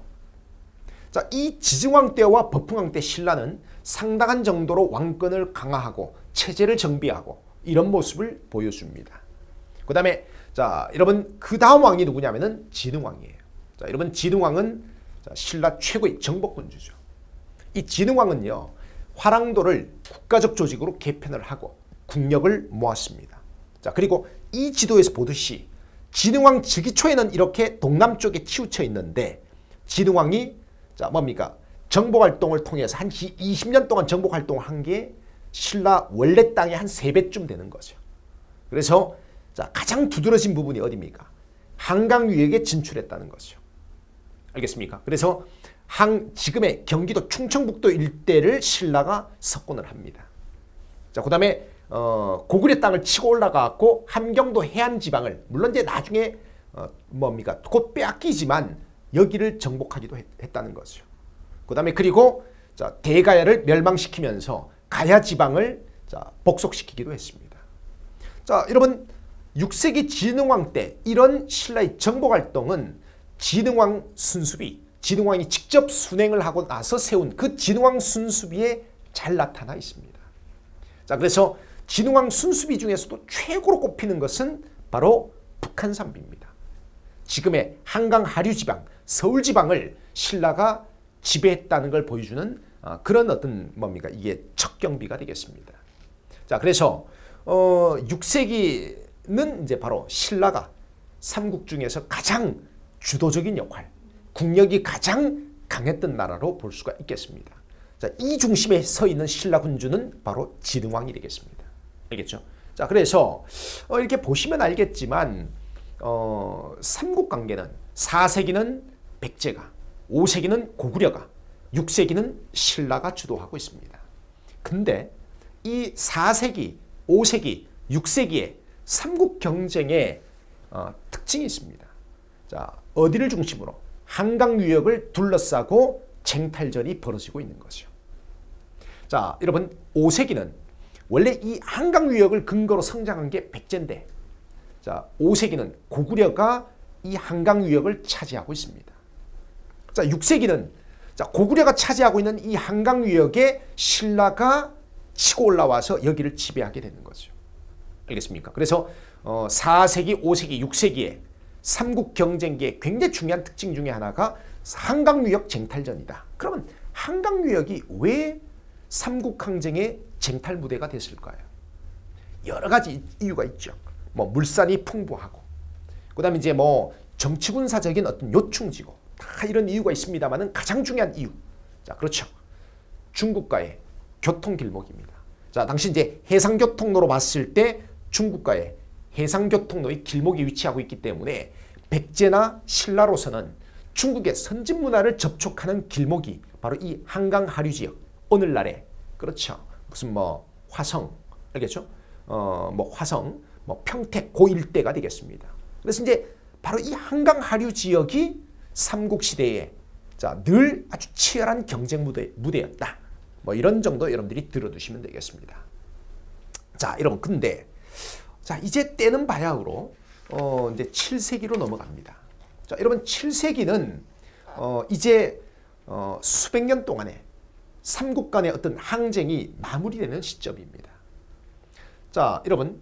자, 이 지증왕 때와 버풍왕 때 신라는 상당한 정도로 왕권을 강화하고 체제를 정비하고 이런 모습을 보여줍니다. 그다음에 자, 여러분 그 다음 왕이 누구냐면은 진흥왕이에요. 자, 여러분 진흥왕은 신라 최고의 정복군주죠. 이 진흥왕은요 화랑도를 국가적 조직으로 개편을 하고 국력을 모았습니다. 자, 그리고 이 지도에서 보듯이 진흥왕 즉위 초에는 이렇게 동남쪽에 치우쳐 있는데 진흥왕이 자 뭡니까? 정복활동을 통해서 한 20년 동안 정복활동을 한 게 신라 원래 땅의 한 3배쯤 되는 거죠. 그래서 자, 가장 두드러진 부분이 어디입니까? 한강유역에 진출했다는 거죠. 알겠습니까? 그래서 지금의 경기도 충청북도 일대를 신라가 석권을 합니다. 자, 그 다음에 고구려 땅을 치고 올라가고 함경도 해안 지방을 물론 이제 나중에 뭡니까? 곧 빼앗기지만 여기를 정복하기도 했다는 거죠. 그 다음에 그리고 자, 대가야를 멸망시키면서 가야 지방을 자, 복속시키기도 했습니다. 자, 여러분 6세기 진흥왕 때 이런 신라의 정복활동은 진흥왕 순수비, 진흥왕이 직접 순행을 하고 나서 세운 그 진흥왕 순수비에 잘 나타나 있습니다. 자, 그래서 진흥왕 순수비 중에서도 최고로 꼽히는 것은 바로 북한산비입니다. 지금의 한강 하류지방, 서울지방을 신라가 지배했다는 걸 보여주는 그런 어떤 뭡니까? 이게 척경비가 되겠습니다. 자, 그래서 6세기는 이제 바로 신라가 삼국 중에서 가장 주도적인 역할, 국력이 가장 강했던 나라로 볼 수가 있겠습니다. 자, 이 중심에 서 있는 신라 군주는 바로 진흥왕이 되겠습니다. 알겠죠? 자, 그래서 이렇게 보시면 알겠지만 삼국 관계는 4세기는 백제가, 5세기는 고구려가, 6세기는 신라가 주도하고 있습니다. 근데 이 4세기, 5세기, 6세기에 삼국 경쟁의 특징이 있습니다. 자, 어디를 중심으로? 한강 유역을 둘러싸고 쟁탈전이 벌어지고 있는 거죠. 자, 여러분 5세기는 원래 이 한강 유역을 근거로 성장한 게 백제인데 자, 5세기는 고구려가 이 한강 유역을 차지하고 있습니다. 자, 6세기는 자, 고구려가 차지하고 있는 이 한강 유역에 신라가 치고 올라와서 여기를 지배하게 되는 거죠. 알겠습니까? 그래서 4세기, 5세기, 6세기에 삼국 경쟁기의 굉장히 중요한 특징 중에 하나가 한강유역 쟁탈전이다. 그러면 한강유역이 왜 삼국항쟁의 쟁탈 무대가 됐을까요? 여러 가지 이유가 있죠. 뭐 물산이 풍부하고, 그다음에 이제 뭐 정치군사적인 어떤 요충지고, 다 이런 이유가 있습니다만은 가장 중요한 이유, 자, 그렇죠. 중국과의 교통 길목입니다. 자, 당시 이제 해상교통로로 봤을 때 중국과의 해상교통로의 길목이 위치하고 있기 때문에 백제나 신라로서는 중국의 선진 문화를 접촉하는 길목이 바로 이 한강 하류 지역, 오늘날의 그렇죠. 무슨 뭐 화성, 알겠죠? 뭐 화성, 뭐 평택 고 일대가 되겠습니다. 그래서 이제 바로 이 한강 하류 지역이 삼국 시대에 자, 늘 아주 치열한 경쟁 무대였다. 뭐 이런 정도 여러분들이 들어두시면 되겠습니다. 자, 여러분 근데 자 이제 때는 바야흐로 이제 7세기로 넘어갑니다. 자, 여러분 7세기는 이제 수백 년 동안에 삼국 간의 어떤 항쟁이 마무리되는 시점입니다. 자, 여러분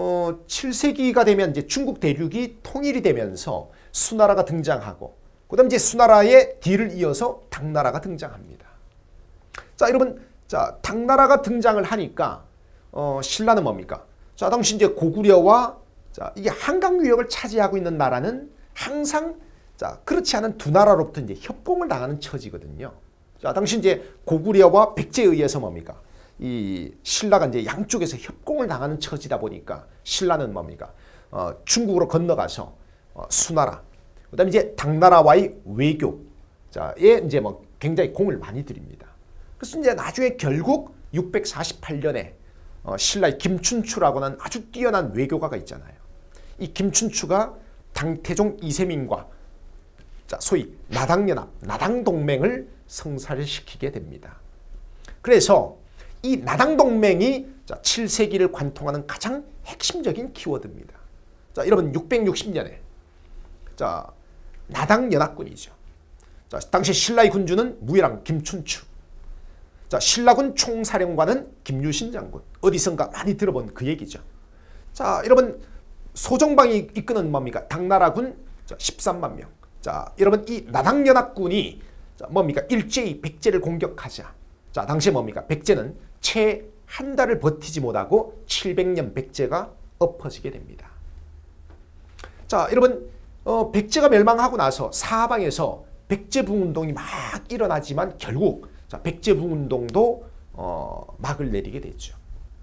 7세기가 되면 이제 중국 대륙이 통일이 되면서 수나라가 등장하고 그다음 이제 수나라의 뒤를 이어서 당나라가 등장합니다. 자, 여러분 자 당나라가 등장을 하니까 신라는 뭡니까? 자, 당시 이제 고구려와 자 이게 한강 유역을 차지하고 있는 나라는 항상 자 그렇지 않은 두 나라로부터 이제 협공을 당하는 처지거든요. 자, 당시 이제 고구려와 백제에 의해서 뭡니까? 이 신라가 이제 양쪽에서 협공을 당하는 처지다 보니까 신라는 뭡니까? 중국으로 건너가서 수나라, 그다음에 이제 당나라와의 외교, 자에 이제 뭐 굉장히 공을 많이 들입니다. 그래서 이제 나중에 결국 648년에 신라의 김춘추라고는 아주 뛰어난 외교가가 있잖아요. 이 김춘추가 당태종 이세민과 자 소위 나당연합, 나당동맹을 성사를 시키게 됩니다. 그래서 이 나당동맹이 7세기를 관통하는 가장 핵심적인 키워드입니다. 자, 여러분 660년에 자 나당연합군이죠. 자, 당시 신라의 군주는 무예랑 김춘추. 자, 신라군 총사령관은 김유신 장군. 어디선가 많이 들어본 그 얘기죠. 자, 여러분 소정방이 이끄는 뭡니까? 당나라군 13만 명. 자, 여러분 이 나당연합군이 뭡니까? 일제히 백제를 공격하자. 자, 당시에 뭡니까? 백제는 채 한 달을 버티지 못하고 700년 백제가 엎어지게 됩니다. 자, 여러분 백제가 멸망하고 나서 사방에서 백제붕운동이 막 일어나지만 결국 자, 백제붕운동도 막을 내리게 됐죠.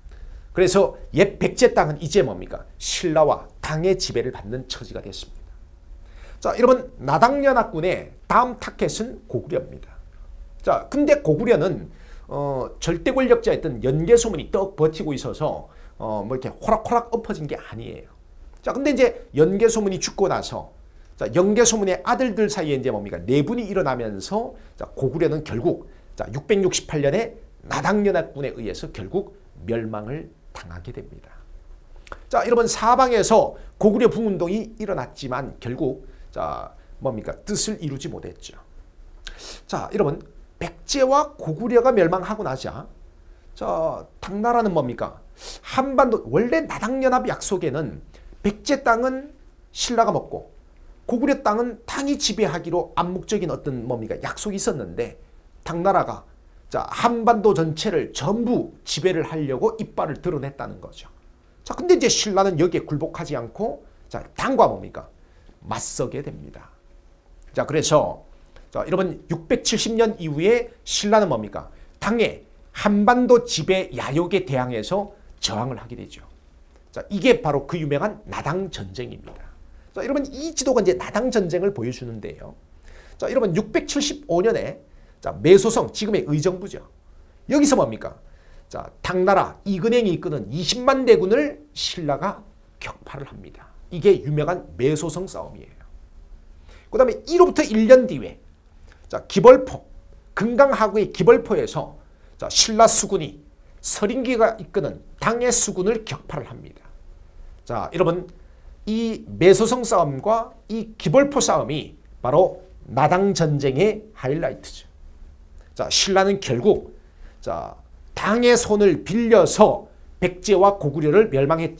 그래서 옛 백제 땅은 이제 뭡니까? 신라와 당의 지배를 받는 처지가 됐습니다. 자, 여러분 나당연합군의 다음 타겟은 고구려입니다. 자, 근데 고구려는 절대 권력자였던 연개소문이 떡 버티고 있어서 뭐 이렇게 호락호락 엎어진 게 아니에요. 자, 근데 이제 연개소문이 죽고 나서 자, 연개소문의 아들들 사이에 이제 뭡니까? 내분이 일어나면서 자, 고구려는 결국 자, 668년에 나당연합군에 의해서 결국 멸망을 당하게 됩니다. 자, 여러분 사방에서 고구려 붕운동이 일어났지만 결국 자, 뭡니까? 뜻을 이루지 못했죠. 자, 여러분 백제와 고구려가 멸망하고 나자 자, 당나라는 뭡니까? 한반도 원래 나당연합 약속에는 백제 땅은 신라가 먹고 고구려 땅은 당이 지배하기로 암묵적인 어떤 뭡니까? 약속이 있었는데 당나라가 자, 한반도 전체를 전부 지배를 하려고 이빨을 드러냈다는 거죠. 자, 근데 이제 신라는 여기에 굴복하지 않고 자, 당과 뭡니까? 맞서게 됩니다. 자, 그래서 자, 여러분 670년 이후에 신라는 뭡니까? 당의 한반도 지배 야욕에 대항해서 저항을 하게 되죠. 자, 이게 바로 그 유명한 나당 전쟁입니다. 자, 여러분 이 지도가 이제 나당 전쟁을 보여주는데요. 자, 여러분 675년에 자, 매소성 지금의 의정부죠. 여기서 뭡니까? 자, 당나라 이근행이 이끄는 20만 대군을 신라가 격파를 합니다. 이게 유명한 매소성 싸움이에요. 그 다음에 이로부터 1년 뒤에 자, 기벌포, 금강하구의 기벌포에서 자, 신라 수군이 서린기가 이끄는 당의 수군을 격파를 합니다. 자, 여러분 이 매소성 싸움과 이 기벌포 싸움이 바로 나당 전쟁의 하이라이트죠. 자, 신라는 결국 자, 당의 손을 빌려서 백제와 고구려를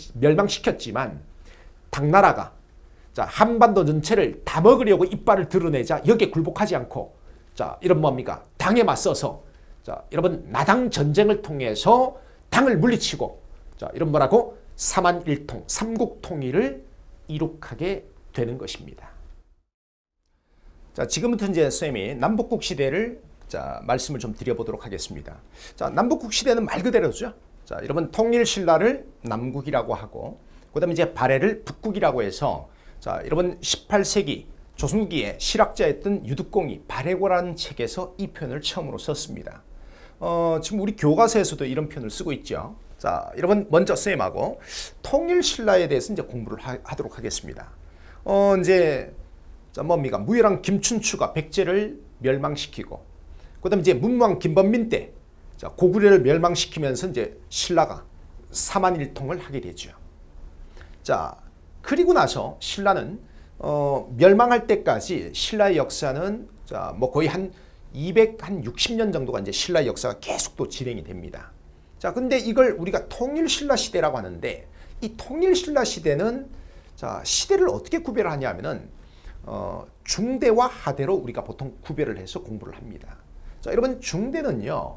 멸망시켰지만 당나라가 자, 한반도 전체를 다 먹으려고 이빨을 드러내자 여기에 굴복하지 않고 자, 이런 뭡니까? 당에 맞서서 자, 여러분 나당 전쟁을 통해서 당을 물리치고 자, 이런 뭐라고? 삼한일통, 삼국 통일을 이룩하게 되는 것입니다. 자, 지금부터 이제 선생님이 남북국 시대를 자, 말씀을 좀 드려보도록 하겠습니다. 자, 남북국 시대는 말 그대로죠. 자, 여러분 통일 신라를 남국이라고 하고 그다음에 이제 발해를 북국이라고 해서 자, 여러분 18세기 조선기에 실학자였던 유득공이 발해고라는 책에서 이 표현을 처음으로 썼습니다. 지금 우리 교과서에서도 이런 표현을 쓰고 있죠. 자, 여러분 먼저 쌤하고 통일 신라에 대해서 이제 공부를 하도록 하겠습니다. 이제 자, 뭡니까? 무예랑 김춘추가 백제를 멸망시키고 그다음에 이제 문왕 김범민 때 자, 고구려를 멸망시키면서 이제 신라가 사만일통을 하게 되죠. 자, 그리고 나서 신라는 멸망할 때까지 신라의 역사는 자, 뭐 거의 한 260년 정도가 이제 신라의 역사가 계속 또 진행이 됩니다. 자, 근데 이걸 우리가 통일신라 시대라고 하는데 이 통일신라 시대는 자, 시대를 어떻게 구별을 하냐 하면은 중대와 하대로 우리가 보통 구별을 해서 공부를 합니다. 자, 여러분 중대는요.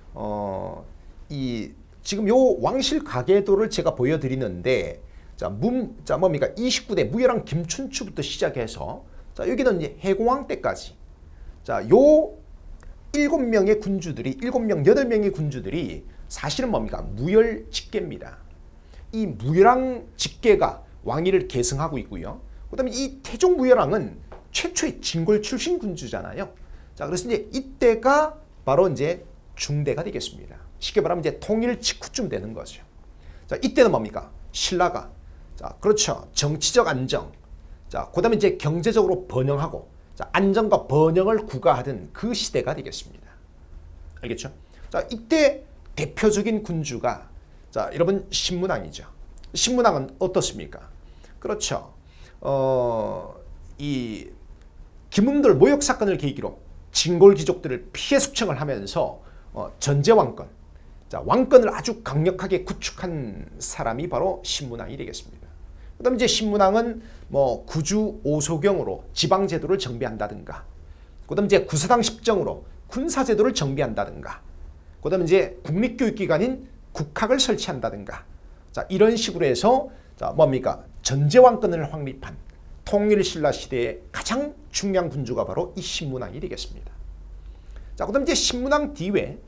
이 지금 요 왕실 가계도를 제가 보여드리는데 자, 뭡니까? 29대 무열왕 김춘추부터 시작해서 자, 여기는 이제 해공왕 때까지 자, 요 7명의 군주들이 8명의 군주들이 사실은 뭡니까? 무열 직계입니다. 이 무열왕 직계가 왕위를 계승하고 있고요. 그다음에 이 태종 무열왕은 최초의 진골 출신 군주잖아요. 자, 그래서 이제 이때가 바로 이제 중대가 되겠습니다. 쉽게 말하면 이제 통일 직후쯤 되는 거죠. 자, 이때는 뭡니까? 신라가 자, 그렇죠. 정치적 안정. 자, 그다음에 이제 경제적으로 번영하고 자, 안정과 번영을 구가하던 그 시대가 되겠습니다. 알겠죠? 자, 이때 대표적인 군주가 자, 여러분 신문왕이죠. 신문왕은 어떻습니까? 그렇죠. 이 김웅돌 모욕 사건을 계기로 진골 귀족들을 피해 숙청을 하면서 전제왕권, 자, 왕권을 아주 강력하게 구축한 사람이 바로 신문왕이 되겠습니다. 그다음 이제 신문왕은 뭐 구주 오소경으로 지방 제도를 정비한다든가, 그다음 이제 구사당 십정으로 군사 제도를 정비한다든가, 그다음 이제 국립교육기관인 국학을 설치한다든가, 자, 이런 식으로 해서 자, 뭡니까? 전제왕권을 확립한 통일신라 시대의 가장 중요한 군주가 바로 이 신문왕이 되겠습니다. 자, 그다음 이제 신문왕 뒤에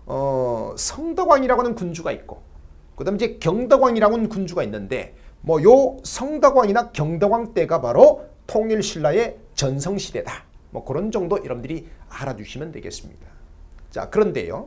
성덕왕이라고 하는 군주가 있고, 그다음 이제 경덕왕이라고 하는 군주가 있는데, 뭐 요 성덕왕이나 경덕왕 때가 바로 통일신라의 전성시대다. 뭐 그런 정도 여러분들이 알아두시면 되겠습니다. 자, 그런데요,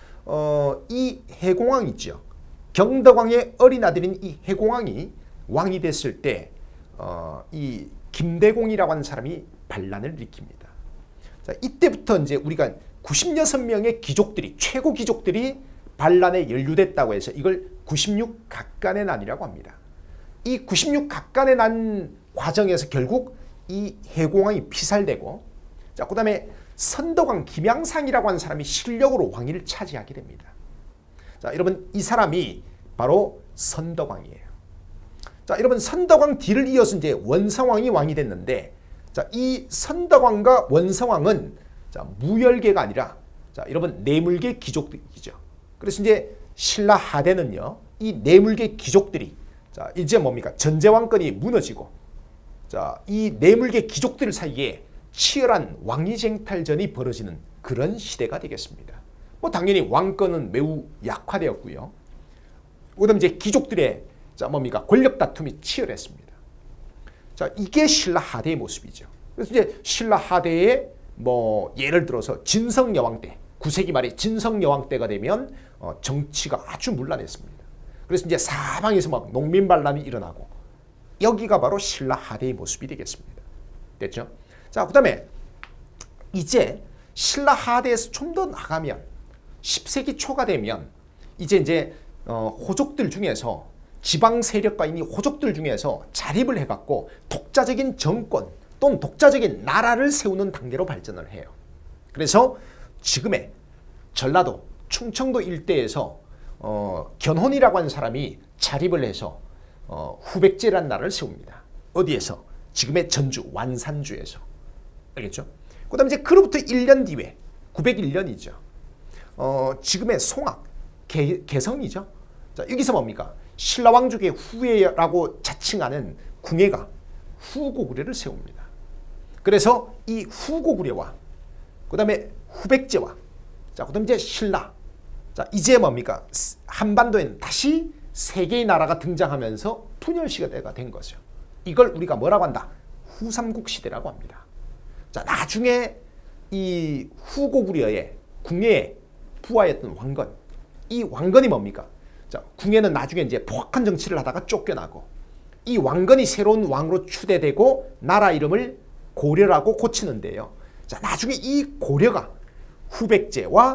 이 해공왕 있죠. 경덕왕의 어린 아들인 이 해공왕이 왕이 됐을 때, 이 김대공이라고 하는 사람이 반란을 일으킵니다. 자, 이때부터 이제 우리가 96명의 귀족들이, 최고 귀족들이 반란에 연루됐다고 해서 이걸 96각간의 난이라고 합니다. 이 96각간의 난 과정에서 결국 이 해공왕이 피살되고, 자, 그 다음에 선덕왕 김양상이라고 하는 사람이 실력으로 왕위를 차지하게 됩니다. 자, 여러분 이 사람이 바로 선덕왕이에요. 자, 여러분 선덕왕 뒤를 이어서 이제 원성왕이 왕이 됐는데, 자, 이 선덕왕과 원성왕은 자, 무열계가 아니라 자, 여러분 내물계 귀족들이죠. 그래서 이제 신라 하대는요, 이 내물계 귀족들이 자, 이제 뭡니까? 전제왕권이 무너지고, 자, 이 내물계 귀족들 사이에 치열한 왕위쟁탈전이 벌어지는 그런 시대가 되겠습니다. 뭐 당연히 왕권은 매우 약화되었고요. 그다음 이제 귀족들의 자, 뭡니까? 권력 다툼이 치열했습니다. 자, 이게 신라 하대의 모습이죠. 그래서 이제 신라 하대의 뭐 예를 들어서 진성여왕 때, 9세기 말에 진성여왕 때가 되면 정치가 아주 문란했습니다. 그래서 이제 사방에서 막 농민 반란이 일어나고, 여기가 바로 신라 하대의 모습이 되겠습니다. 됐죠? 자, 그다음에 이제 신라 하대에서 좀 더 나가면 10세기 초가 되면 이제 호족들 중에서 지방 세력가인 이 호족들 중에서 자립을 해갖고 독자적인 정권 또는 독자적인 나라를 세우는 단계로 발전을 해요. 그래서 지금의 전라도, 충청도 일대에서 견훤이라고 하는 사람이 자립을 해서 후백제라는 나라를 세웁니다. 어디에서? 지금의 전주, 완산주에서. 알겠죠? 그 다음에 이제 그로부터 1년 뒤에 901년이죠. 지금의 송악, 개성이죠. 자, 여기서 뭡니까? 신라왕족의 후예라고 자칭하는 궁예가 후고구려를 세웁니다. 그래서 이 후고구려와 그 다음에 후백제와 자, 그 다음에 이제 신라, 자, 이제 뭡니까? 한반도에는 다시 세 개의 나라가 등장하면서 분열시대가 된 거죠. 이걸 우리가 뭐라고 한다? 후삼국 시대라고 합니다. 자, 나중에 이 후고구려의 궁예의 부하였던 왕건, 이 왕건이 뭡니까? 자, 궁예는 나중에 이제 포악한 정치를 하다가 쫓겨나고, 이 왕건이 새로운 왕으로 추대되고 나라 이름을 고려라고 고치는데요. 자, 나중에 이 고려가 후백제와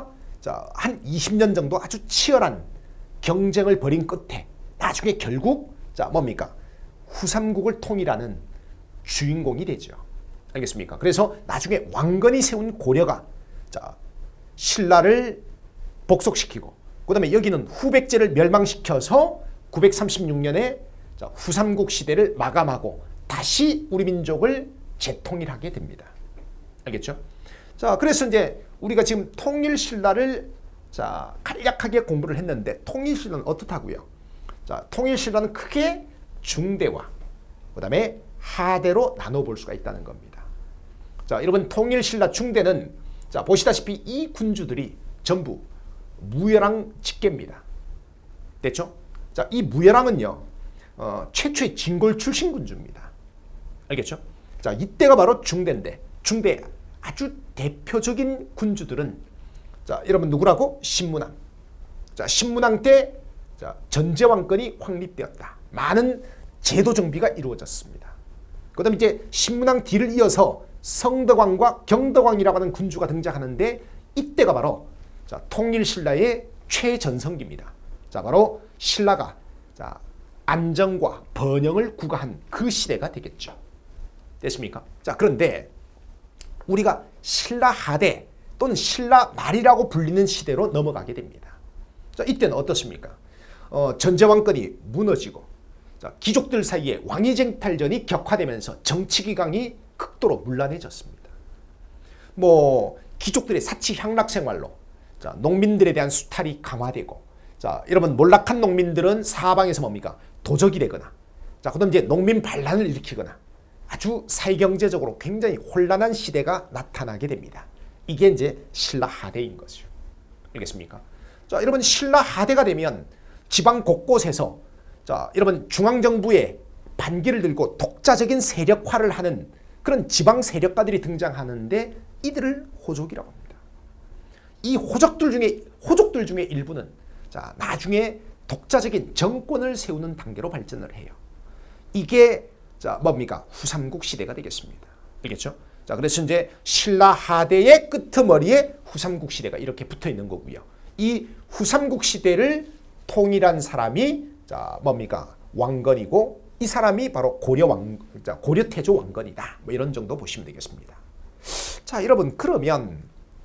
자, 한 20년 정도 아주 치열한 경쟁을 벌인 끝에 나중에 결국 자, 뭡니까? 후삼국을 통일하는 주인공이 되죠. 알겠습니까? 그래서 나중에 왕건이 세운 고려가 자, 신라를 복속시키고 그다음에 여기는 후백제를 멸망시켜서 936년에 자, 후삼국 시대를 마감하고 다시 우리 민족을 재통일하게 됩니다. 알겠죠? 자, 그래서 이제 우리가 지금 통일신라를 자, 간략하게 공부를 했는데 통일신라는 어떻다고요? 자, 통일신라는 크게 중대와 그다음에 하대로 나눠볼 수가 있다는 겁니다. 자, 여러분 통일신라 중대는 자, 보시다시피 이 군주들이 전부 무열왕 직계입니다. 됐죠? 자, 이 무열왕은요, 최초의 진골 출신 군주입니다. 알겠죠? 자, 이때가 바로 중대인데, 중대 아주 대표적인 군주들은 자, 여러분 누구라고? 신문왕. 자, 신문왕 때 자, 전제왕권이 확립되었다. 많은 제도 정비가 이루어졌습니다. 그다음에 이제 신문왕 뒤를 이어서 성덕왕과 경덕왕이라고 하는 군주가 등장하는데 이때가 바로 자, 통일신라의 최전성기입니다. 자, 바로 신라가 자, 안정과 번영을 구가한 그 시대가 되겠죠. 됐습니까? 자, 그런데 우리가 신라 하대 또는 신라 말이라고 불리는 시대로 넘어가게 됩니다. 자, 이때는 어떻습니까? 전제왕권이 무너지고 자, 귀족들 사이에 왕위쟁탈전이 격화되면서 정치기강이 극도로 문란해졌습니다. 뭐 귀족들의 사치 향락 생활로 자, 농민들에 대한 수탈이 강화되고 자, 여러분 몰락한 농민들은 사방에서 뭡니까? 도적이 되거나 자, 그다음 이제 농민 반란을 일으키거나 아주 사회경제적으로 굉장히 혼란한 시대가 나타나게 됩니다. 이게 이제 신라 하대인 거죠. 알겠습니까? 자, 여러분 신라 하대가 되면 지방 곳곳에서 자, 여러분 중앙정부의 반기를 들고 독자적인 세력화를 하는 그런 지방 세력가들이 등장하는데 이들을 호족이라고 합니다. 이 호족들 중에 일부는 자, 나중에 독자적인 정권을 세우는 단계로 발전을 해요. 이게 자, 뭡니까? 후삼국 시대가 되겠습니다. 알겠죠? 자, 그래서 이제 신라 하대의 끄트머리에 후삼국 시대가 이렇게 붙어 있는 거고요. 이 후삼국 시대를 통일한 사람이 자, 뭡니까? 왕건이고 이 사람이 바로 고려 태조 왕건이다. 뭐 이런 정도 보시면 되겠습니다. 자, 여러분 그러면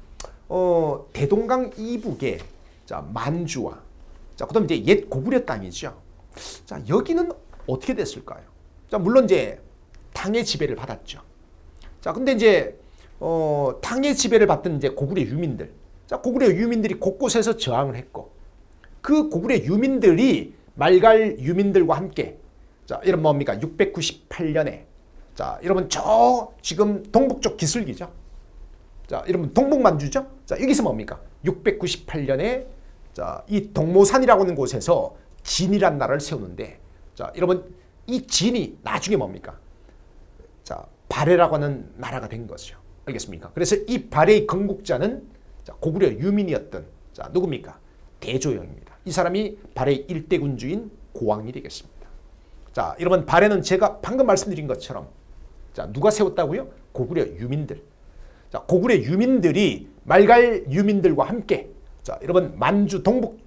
대동강 이북에 자, 만주와 자, 그다음 이제 옛 고구려 땅이죠. 자, 여기는 어떻게 됐을까요? 자, 물론 이제 탕의 지배를 받았죠. 자, 근데 이제 탕의 지배를 받던 이제 고구려 유민들, 자, 고구려 유민들이 곳곳에서 저항을 했고, 그 고구려 유민들이 말갈 유민들과 함께, 자, 여러분 뭡니까? 698년에, 자, 여러분 저 지금 동북쪽 기슭이죠. 자, 여러분 동북만주죠. 자, 여기서 뭡니까? 698년에 자, 이 동모산이라고 하는 곳에서 진이란 나라를 세우는데, 자, 여러분 이 진이 나중에 뭡니까? 자, 발해라고 하는 나라가 된 거죠. 알겠습니까? 그래서 이 발해의 건국자는 자, 고구려 유민이었던 자, 누굽니까? 대조영입니다. 이 사람이 발해의 일대 군주인 고왕이 되겠습니다. 자, 여러분 발해는 제가 방금 말씀드린 것처럼 자, 누가 세웠다고요? 고구려 유민들. 자, 고구려 유민들이 말갈 유민들과 함께 자, 여러분 만주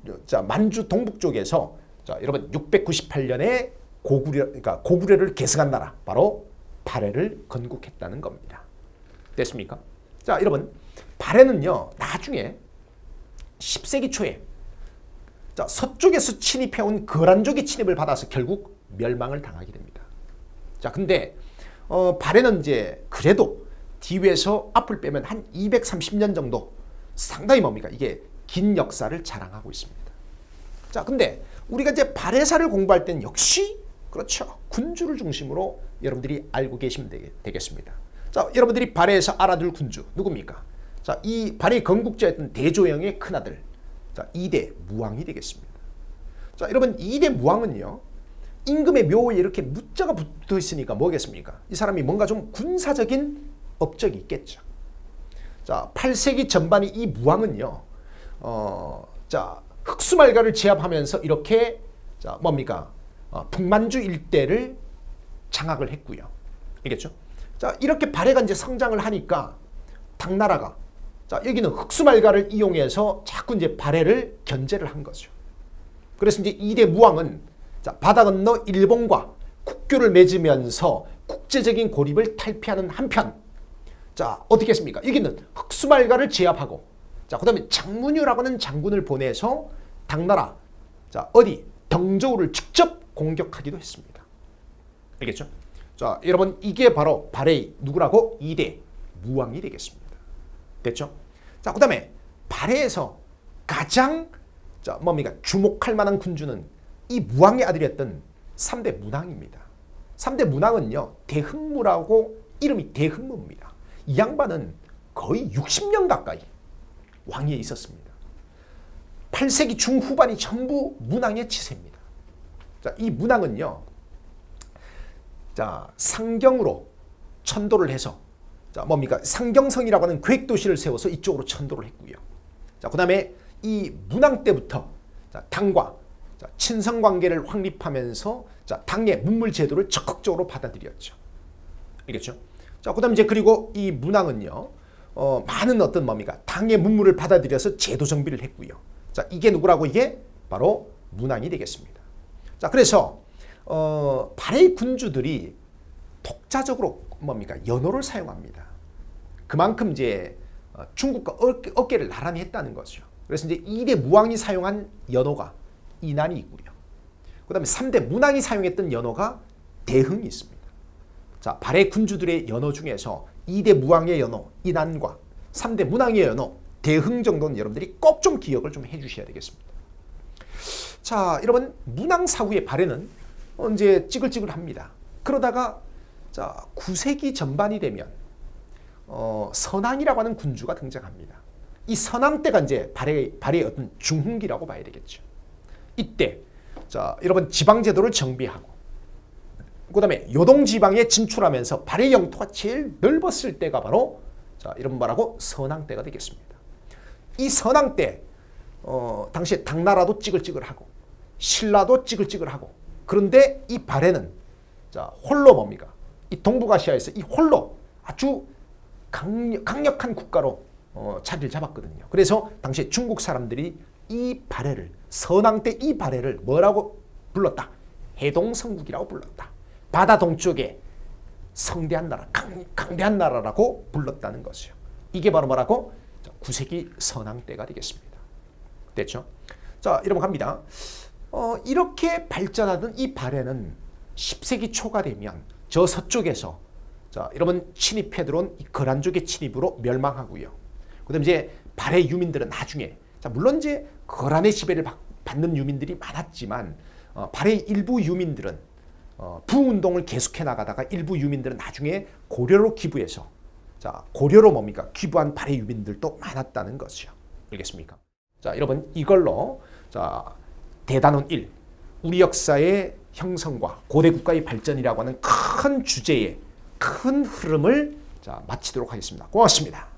동북 쪽에서 자, 여러분 698년에 고구려를 계승한 나라 바로 발해를 건국했다는 겁니다. 됐습니까? 자, 여러분 발해는요 나중에 10세기 초에 자, 서쪽에서 침입해온 거란족의 침입을 받아서 결국 멸망을 당하게 됩니다. 자, 근데 발해는 이제 그래도 뒤에서 앞을 빼면 한 230년 정도 상당히 뭡니까? 이게 긴 역사를 자랑하고 있습니다. 자, 근데 우리가 이제 발해사를 공부할 때는 역시 그렇죠. 군주를 중심으로 여러분들이 알고 계시면 되겠습니다. 자, 여러분들이 발해에서 알아둘 군주 누굽니까? 자, 이 발해의 건국자였던 대조영의 큰아들 자, 2대 무왕이 되겠습니다. 자, 여러분 2대 무왕은요. 임금의 묘에 이렇게 무자가 붙어 있으니까 뭐겠습니까? 이 사람이 뭔가 좀 군사적인 업적이 있겠죠. 자, 8세기 전반의 이 무왕은요. 자, 흑수말가를 제압하면서 이렇게 자, 뭡니까? 북만주 일대를 장악을 했고요. 알겠죠? 자, 이렇게 발해가 이제 성장을 하니까 당나라가 자, 여기는 흑수말가를 이용해서 자꾸 이제 발해를 견제를 한 거죠. 그래서 이제 이대 무왕은 자, 바다 건너 일본과 국교를 맺으면서 국제적인 고립을 탈피하는 한편, 자, 어떻게 했습니까? 여기는 흑수말가를 제압하고, 자, 그 다음에 장문유라고 하는 장군을 보내서 당나라, 자, 어디? 덩저우를 직접 공격하기도 했습니다. 알겠죠? 자, 여러분, 이게 바로 발해의 누구라고? 이대 무왕이 되겠습니다. 됐죠? 자, 그 다음에 발해에서 가장 자, 뭡니까? 주목할 만한 군주는 이 무왕의 아들이었던 3대 문왕입니다. 3대 문왕은요, 대흥무라고 이름이 대흥무입니다. 이 양반은 거의 60년 가까이 왕위에 있었습니다. 8세기 중후반이 전부 문왕의 치세입니다. 자, 이 문왕은요, 자, 상경으로 천도를 해서, 자, 뭡니까? 상경성이라고 하는 계획도시를 세워서 이쪽으로 천도를 했고요. 자, 그 다음에 이 문왕 때부터 자, 당과 자, 친선 관계를 확립하면서 자, 당의 문물 제도를 적극적으로 받아들였죠. 알겠죠? 자, 그 다음에 이제 그리고 이 문왕은요, 많은 어떤 뭡니까? 당의 문물을 받아들여서 제도 정비를 했고요. 자, 이게 누구라고? 이게 바로 문왕이 되겠습니다. 자, 그래서 발해의 군주들이 독자적으로 뭡니까? 연호를 사용합니다. 그만큼 이제 중국과 어깨를 나란히 했다는 거죠. 그래서 이제 2대 무왕이 사용한 연호가 인안이 있고요. 그 다음에 3대 문왕이 사용했던 연호가 대흥이 있습니다. 자, 발해 군주들의 연호 중에서 2대 무왕의 연호 인안과 3대 문왕의 연호 대흥 정도는 여러분들이 꼭 좀 기억을 좀 해주셔야 되겠습니다. 자, 여러분, 문왕 사후의 발해는 이제 찌글찌글합니다. 그러다가 자, 9세기 전반이 되면 선왕이라고 하는 군주가 등장합니다. 이 선왕 때가 이제 발해의 어떤 중흥기라고 봐야 되겠죠. 이때 자, 여러분, 지방제도를 정비하고, 그 다음에 요동지방에 진출하면서 발해 영토가 제일 넓었을 때가 바로 자, 이런 말하고 선왕 때가 되겠습니다. 이 선왕 때 당시에 당나라도 찌글찌글하고 신라도 찌글찌글하고, 그런데 이 발해는 자, 홀로 뭡니까? 이 동북아시아에서 이 홀로 아주 강력한 국가로 자리를 잡았거든요. 그래서 당시에 중국 사람들이 이 발해를, 선왕 때 이 발해를 뭐라고 불렀다? 해동성국이라고 불렀다. 바다 동쪽에 성대한 나라, 강대한 나라라고 불렀다는 것이죠. 이게 바로 뭐라고? 9세기 선왕 때가 되겠습니다. 됐죠? 자, 여러분 갑니다. 이렇게 발전하던 이 발해는 10세기 초가 되면 저 서쪽에서 자, 여러분 침입해 들어온 이 거란족의 침입으로 멸망하고요. 그다음 이제 발해 유민들은 나중에 자, 물론 이제 거란의 지배를 받는 유민들이 많았지만 발해 일부 유민들은 부운동을 계속해 나가다가 일부 유민들은 나중에 고려로 기부해서 자, 고려로 뭡니까? 기부한 발해 유민들도 많았다는 것이죠. 알겠습니까? 자, 여러분 이걸로 자, 대단원 1, 우리 역사의 형성과 고대 국가의 발전이라고 하는 큰 주제의 큰 흐름을 자, 마치도록 하겠습니다. 고맙습니다.